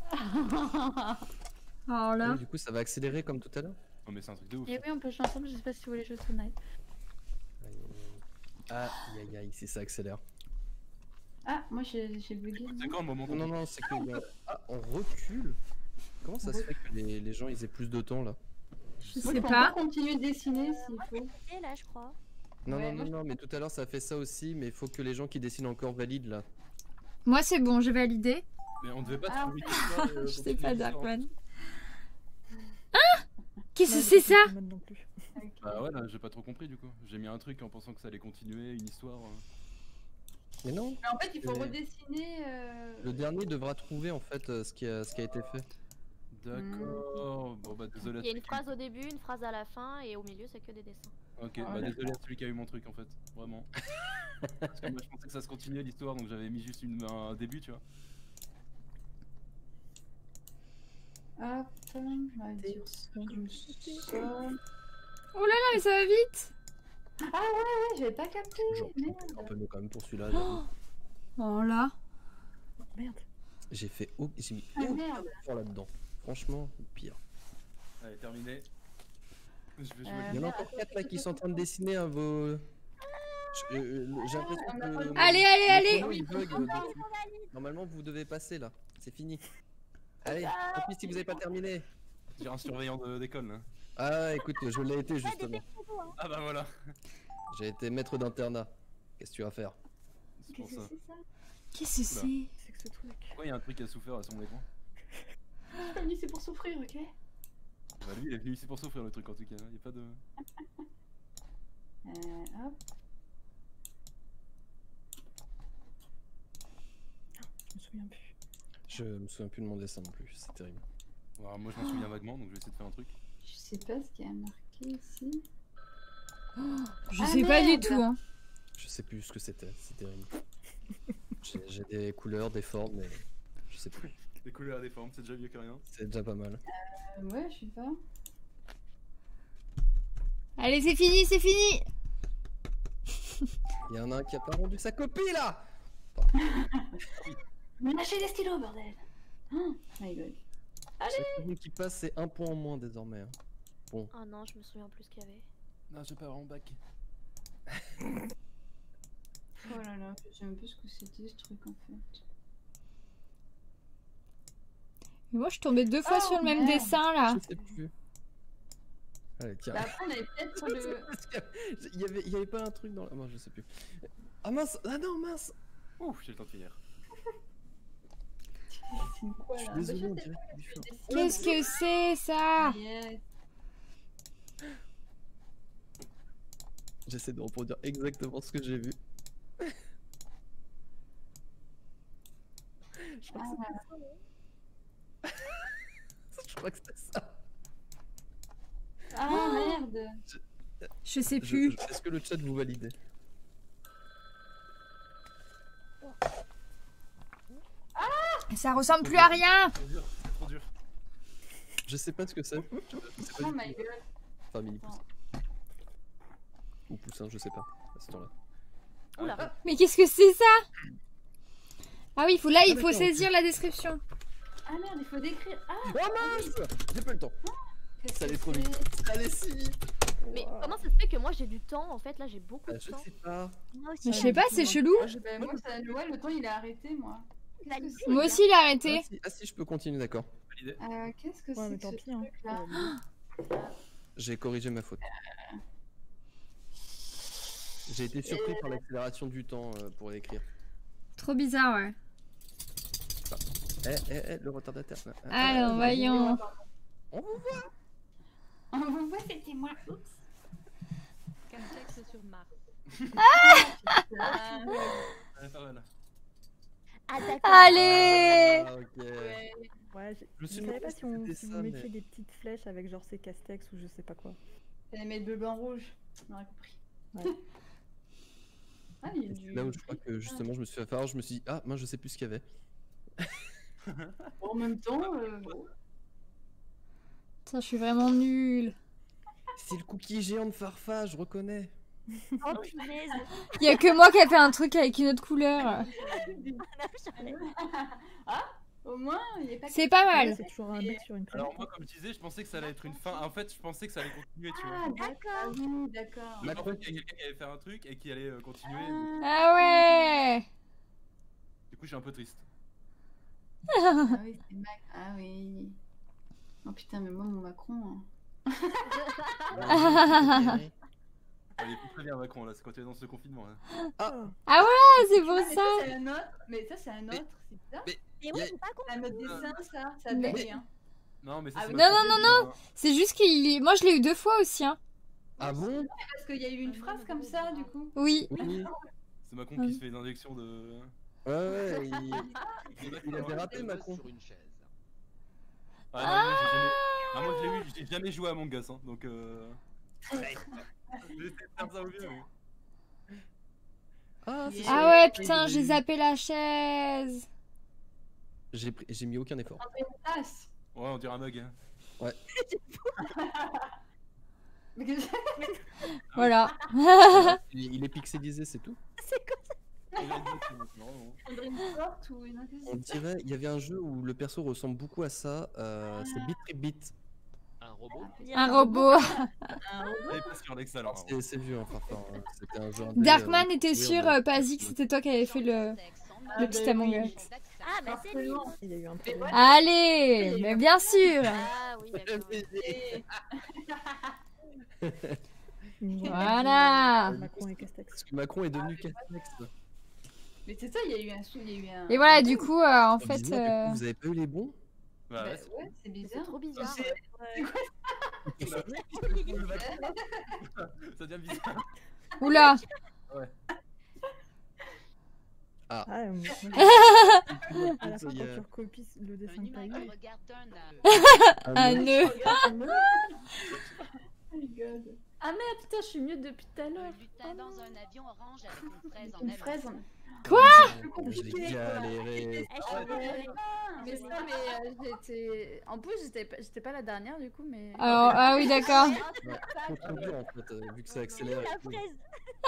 Oh là. Oui, du coup, ça va accélérer comme tout à l'heure. Non, mais c'est un truc de ouf. Et oui, on peut jouer ensemble. Je sais pas si vous voulez jouer tonight. Aïe aïe aïe, si ça accélère. Ah, moi j'ai bugué. C'est quand le moment Non, non, c'est que. Ah, on recule. Comment ça se fait que les gens ils aient plus de temps là? Je Moi, sais je peux pas. encore continuer de dessiner s'il Moi, faut. c'est là, je crois. Non, Ouais, non, moi, non, non, mais tout à l'heure ça fait ça aussi, mais il faut que les gens qui dessinent encore valident là. Moi, c'est bon, j'ai validé. Mais on devait pas Ah, trouver l'histoire. Je sais pas, Darkman. Ah, Qu'est-ce que c'est ça? Non plus. Bah ouais, là j'ai pas trop compris du coup. J'ai mis un truc en pensant que ça allait continuer, une histoire. Mais non, Mais en fait, il faut Mais- redessiner. le dernier devra trouver en fait ce qui a été fait. D'accord. Bon bah désolé à Il y a celui une qui- phrase au début, une phrase à la fin, et au milieu, c'est que des dessins. Ok, Ah, bah d'accord. désolé à celui qui a eu mon truc en fait, vraiment. Parce que moi je pensais que ça se continuait l'histoire donc j'avais mis juste un début, tu vois. Hop, on va dire ça comme ça. Oh là là, mais ça va vite. Ah ouais, j'avais pas capté. Genre, Merde. un peu mieux quand même pour celui-là. j'avoue. Oh là. Merde. J'ai mis Ah, aucun merde. effort là-dedans. Franchement, pire. Allez, terminé. Je vais jouer Il y en a encore 4 là qui sont en train de dessiner un vos. J'ai l'impression que. Allez, allez, le allez. chrono, il bug dessus. Normalement, vous devez passer là. C'est fini. Allez, tant pis si vous avez pas terminé. J'ai un surveillant d'école là. Ah, écoute, je l'ai été justement. Ah bah voilà. J'ai été maître d'internat. Qu'est-ce que tu vas faire? C'est pour Qu'est-ce que ça. c'est ça? Qu'est-ce que c'est? C'est que ce truc. Pourquoi il y a un truc à souffrir à son écran? Comme dit, c'est pour souffrir, ok? Bah lui il est venu ici pour souffrir le truc en tout cas, il y a pas de... Hop. Je me souviens plus. Je me souviens plus de mon dessin non plus, c'est terrible. Alors, moi je m'en souviens vaguement donc je vais essayer de faire un truc. Je sais pas ce qu'il y a marqué ici. Je Ah, sais pas du merde. tout. Hein. Je sais plus ce que c'était, c'est terrible. J'ai des couleurs, des formes, mais je sais plus. Des couleurs à des formes, c'est déjà mieux que rien. C'est déjà pas mal. Ouais, je sais pas. Allez, c'est fini, c'est fini. Il y en a un qui a pas rendu sa copie là. Mais lâchez les stylos, bordel! Oh my god. Chaque seconde qui passe, c'est un point en moins désormais. Hein. Bon. Oh non, je me souviens plus ce qu'il y avait. Non, je vais pas avoir mon bac. Oh là là, je sais même plus ce que c'était ce truc en fait. Mais moi, je suis tombée 2 fois Oh, sur le même merde. dessin là. Je sais plus. Allez, tiens. Bah, après, on avait peut-être le. Il y avait pas un truc dans la... Moi, je sais plus. Ah mince. Ah non, mince. Ouf, j'ai le temps de finir. C'est quoi Je suis là? désolé, Bah, on je sais dirait pas, que c'est je différent. dessine. Qu'est-ce que c'est ça? Yes. J'essaie de reproduire exactement ce que j'ai vu. Je crois que c'était ça. Je crois que c'était ça. Ah merde. Je sais plus. Est-ce que le chat vous valide? Ça ressemble plus à rien. C'est dur, c'est trop dur. Je sais pas ce que c'est. Oh my god. Enfin, mini poussin. Ou poussin, je sais pas. À ce temps-là. Oula. Mais qu'est-ce que c'est ça? Ah oui, il faut d'accord, saisir la description. Ah merde, il faut décrire. Ah Oh mince! J'ai pas le temps. qu'est-ce Ça allait que trop vite. c'est? Ça allait si vite. Mais comment ça se fait que moi j'ai du temps en fait? Là j'ai beaucoup de Je temps. sais pas. Moi aussi. Mais je sais pas, c'est chelou. Bah, moi, ça, ouais, le temps il a arrêté, moi. Qu'est-ce que c'est? Moi aussi, il a arrêté. Ah si, je peux continuer, d'accord. Validé. Qu'est-ce que Ouais, mais c'est tant que ce pis, hein. truc-là? J'ai corrigé ma faute. J'ai été surpris par l'accélération du temps pour l'écrire. Trop bizarre, ouais. Le retardataire. Alors, voyons. On vous voit. On vous voit, c'était moi. Oups. Camtex sur Mars. Ouais, pas mal. Ah d'accord. Allez! Ah, ok. Ouais, Je me je suis savais demandé pas si si, on, c'était si ça, vous mettiez mais- des petites flèches avec genre c'est Castex ou je sais pas quoi. T'allais mettre bleu, blanc, rouge. On aurait compris. Ouais. Ah, il y a Et c'est du... là où je crois que justement je me suis fait avoir, je me suis dit, ah, moi je sais plus ce qu'il y avait. En même temps, bon. Putain, je suis vraiment nulle. C'est le cookie géant de Farfa, je reconnais. Oh punaise. Il y a que moi qui a fait un truc avec une autre couleur. Au moins, il est pas... C'est pas Ouais, mal. c'est toujours un bec sur une flèche. Alors moi comme je disais, je pensais que ça allait être une fin. En fait, je pensais que ça allait continuer, tu vois. Ah, d'accord. Oui, d'accord. Mais en fait, il y a quelqu'un qui allait faire un truc et qui allait continuer. Ah ouais! Du coup, je suis un peu triste. Ah oui, c'est Mac. Ah oui. Oh putain, mais moi, mon Macron... Elle est plus très bien Macron là, c'est quand tu es dans ce confinement. Hein. Ah ouais, c'est pour Mais ça. ça, c'est un autre. Mais ça, c'est un autre. C'est bizarre. Et ouais, c'est pas con. C'est un autre dessin, ça. Ça Mais- fait rien. Non, mais ça Ah c'est oui. ma Non, non, non, non. C'est juste qu'il... Moi, je l'ai eu 2 fois aussi, hein. Ah bon? Parce qu'il y a eu une phrase comme ça, du coup. Oui. Oui. C'est Macron qui se fait des injections de. Ouais, il avait Elle raté bosse Macron. sur une chaise. Ah non, moi j'ai jamais. Ah, moi je l'ai eu, j'ai jamais joué à Among Us, hein, donc J'ai essayé de faire ça au mieux, mais. Ah, c'est Ah ouais, putain, j'ai zappé la chaise. J'ai mis aucun effort. André Tasse. Ouais, on dirait un mug. Hein. Mais que- Voilà. Il est pixelisé, c'est tout. André une porte ou une On dirait, il y avait un jeu où le perso ressemble beaucoup à ça. C'est Beat Trip Beat. Un robot. Un robot. Elle est pas sur Alex alors. C'est vieux, hein, parfois. Hein. C'était un jeu. Darkman était oui, sûr, on- Pazzi, que c'était toi qui avais fait le petit Among Us. Ah bah c'est lui. Il y a eu un problème. Allez, mais bien sûr. Ah oui d'accord. Voilà. Macron et Castex. Parce que Macron est devenu Castex. Mais c'est ça, il y a eu un sou, il y a eu un... Et voilà, du coup, en C'est fait... bizarre, du coup, vous avez pas eu les bons? Bah, Bah, ouais, c'est- ouais, c'est C'est bizarre. trop bizarre. Ça devient bizarre. Oula. Ah, à la fin, Il y quand a tu recopies le dessin Un que t'as humain eu, qui regarde un un Un nom. nœud. Oh my god. Ah merde, putain, je suis mieux depuis tout à Un l'heure. lutin dans un avion orange avec une fraise en Une avion. fraise. Quoi? J'ai galéré. Mais ça, j'étais. En plus, j'étais pas la dernière du coup, mais. Alors, ah oui, d'accord. Ouais, trop dur en fait, vu que ça accélère. La et tout. fraise.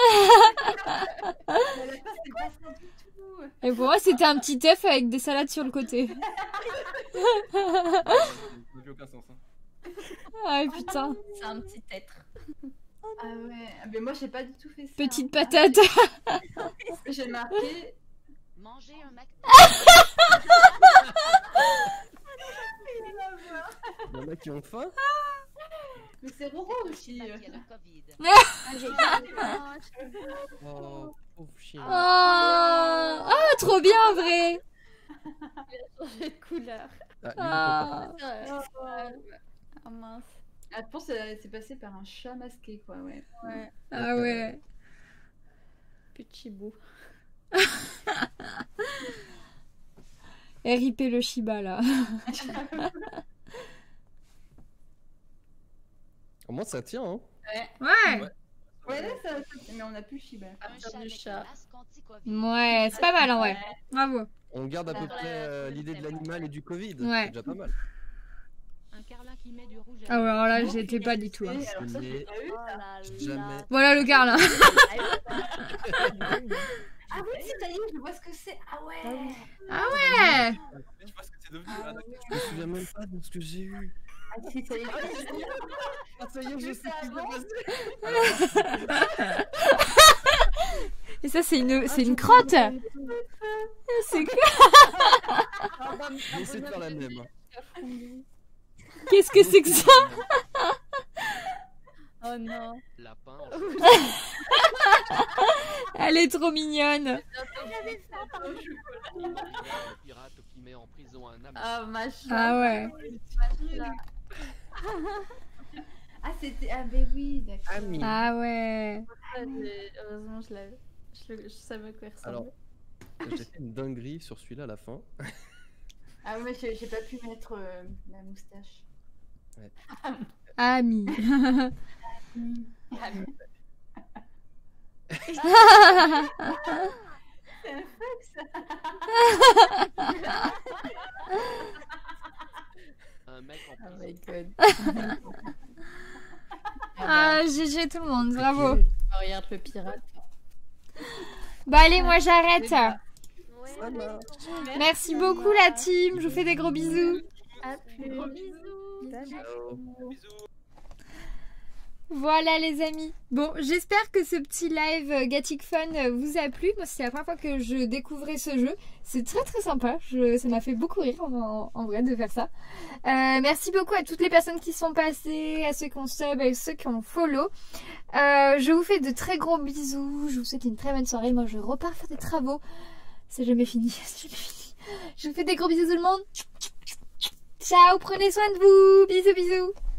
C'est pas ça du tout. Et pour moi, c'était un petit œuf avec des salades sur le côté. Ça n'a plus aucun sens. Hein. Ah putain. C'est un petit être. Ah ouais, mais moi j'ai pas du tout fait ça. Petite patate. J'ai marqué. Manger un Mac. Il y en a qui ont faim. Mais c'est Roro aussi. Il y a le Covid. Oh, pauvre chien. Oh, ah, trop bien, en vrai. Changer de couleur. Ah, lui, il peut pas. Ah mince. Ah, je pense que c'est passé par un chat masqué, quoi, ouais. Ah ouais. Petit bout. RIP le Shiba, là. Au moins, ça tient, hein. Ouais. Ouais, là, ça, mais on a plus Shiba. Un chat avec chat. un masque anti-Covid. Ouais, c'est pas mal, en vrai. Bravo. On garde à peu Ouais. près l'idée de l'animal et du Covid. Ouais. C'est déjà pas mal. Un carlin qui met du rouge à Ah ouais, alors là, Comment j'étais tu pas l'as du tout. Hein. testé Alors ça, Mais- j'ai pas eu, Oh ça. là Jamais. là. Voilà le Carlin. Ah oui, si, ça y est, je vois ce que c'est. Ah ouais. Ah ouais. Tu vois ce que c'est devenu? Ah Ah, ouais. Je me souviens même pas de ce que j'ai eu. Ah si, ça y est. Ah, ça y est, je sais ce qui s'est passé. Et ça, c'est une crotte. C'est quoi? J'ai essayé de faire la même. Qu'est-ce que c'est que ça? Oh non. Lapin. Elle est trop mignonne. Le pirate qui met en prison un ami. Ah machin. Ah ouais. Ah, c'était. Ah, ben oui, d'accord. Ami. Ah ouais. Heureusement, je savais à quoi il ressemblait. Alors, j'ai fait une dinguerie sur celui-là à la fin. Ah ouais, mais j'ai pas pu mettre la moustache. Ami. C'est un fuck, ça. Un mec en Oh prison. my god. Ah, GG tout le monde, bravo. Oh, regarde le pirate. Bah allez, moi j'arrête. Ça marche. Merci beaucoup la team, je vous fais des gros bisous. À plus. Gros bisous. Ciao. Bisous. Voilà les amis. Bon, j'espère que ce petit live Gatic Fun vous a plu. Moi, c'est la première fois que je découvrais ce jeu. C'est très très sympa. Ça m'a fait beaucoup rire en vrai de faire ça. Merci beaucoup à toutes les personnes qui sont passées, à ceux qui ont sub, à ceux qui ont follow. Je vous fais de très gros bisous. Je vous souhaite une très bonne soirée. Moi, je repars faire des travaux. C'est jamais fini. C'est jamais fini. Je vous fais des gros bisous tout le monde. Ciao, prenez soin de vous. Bisous, bisous.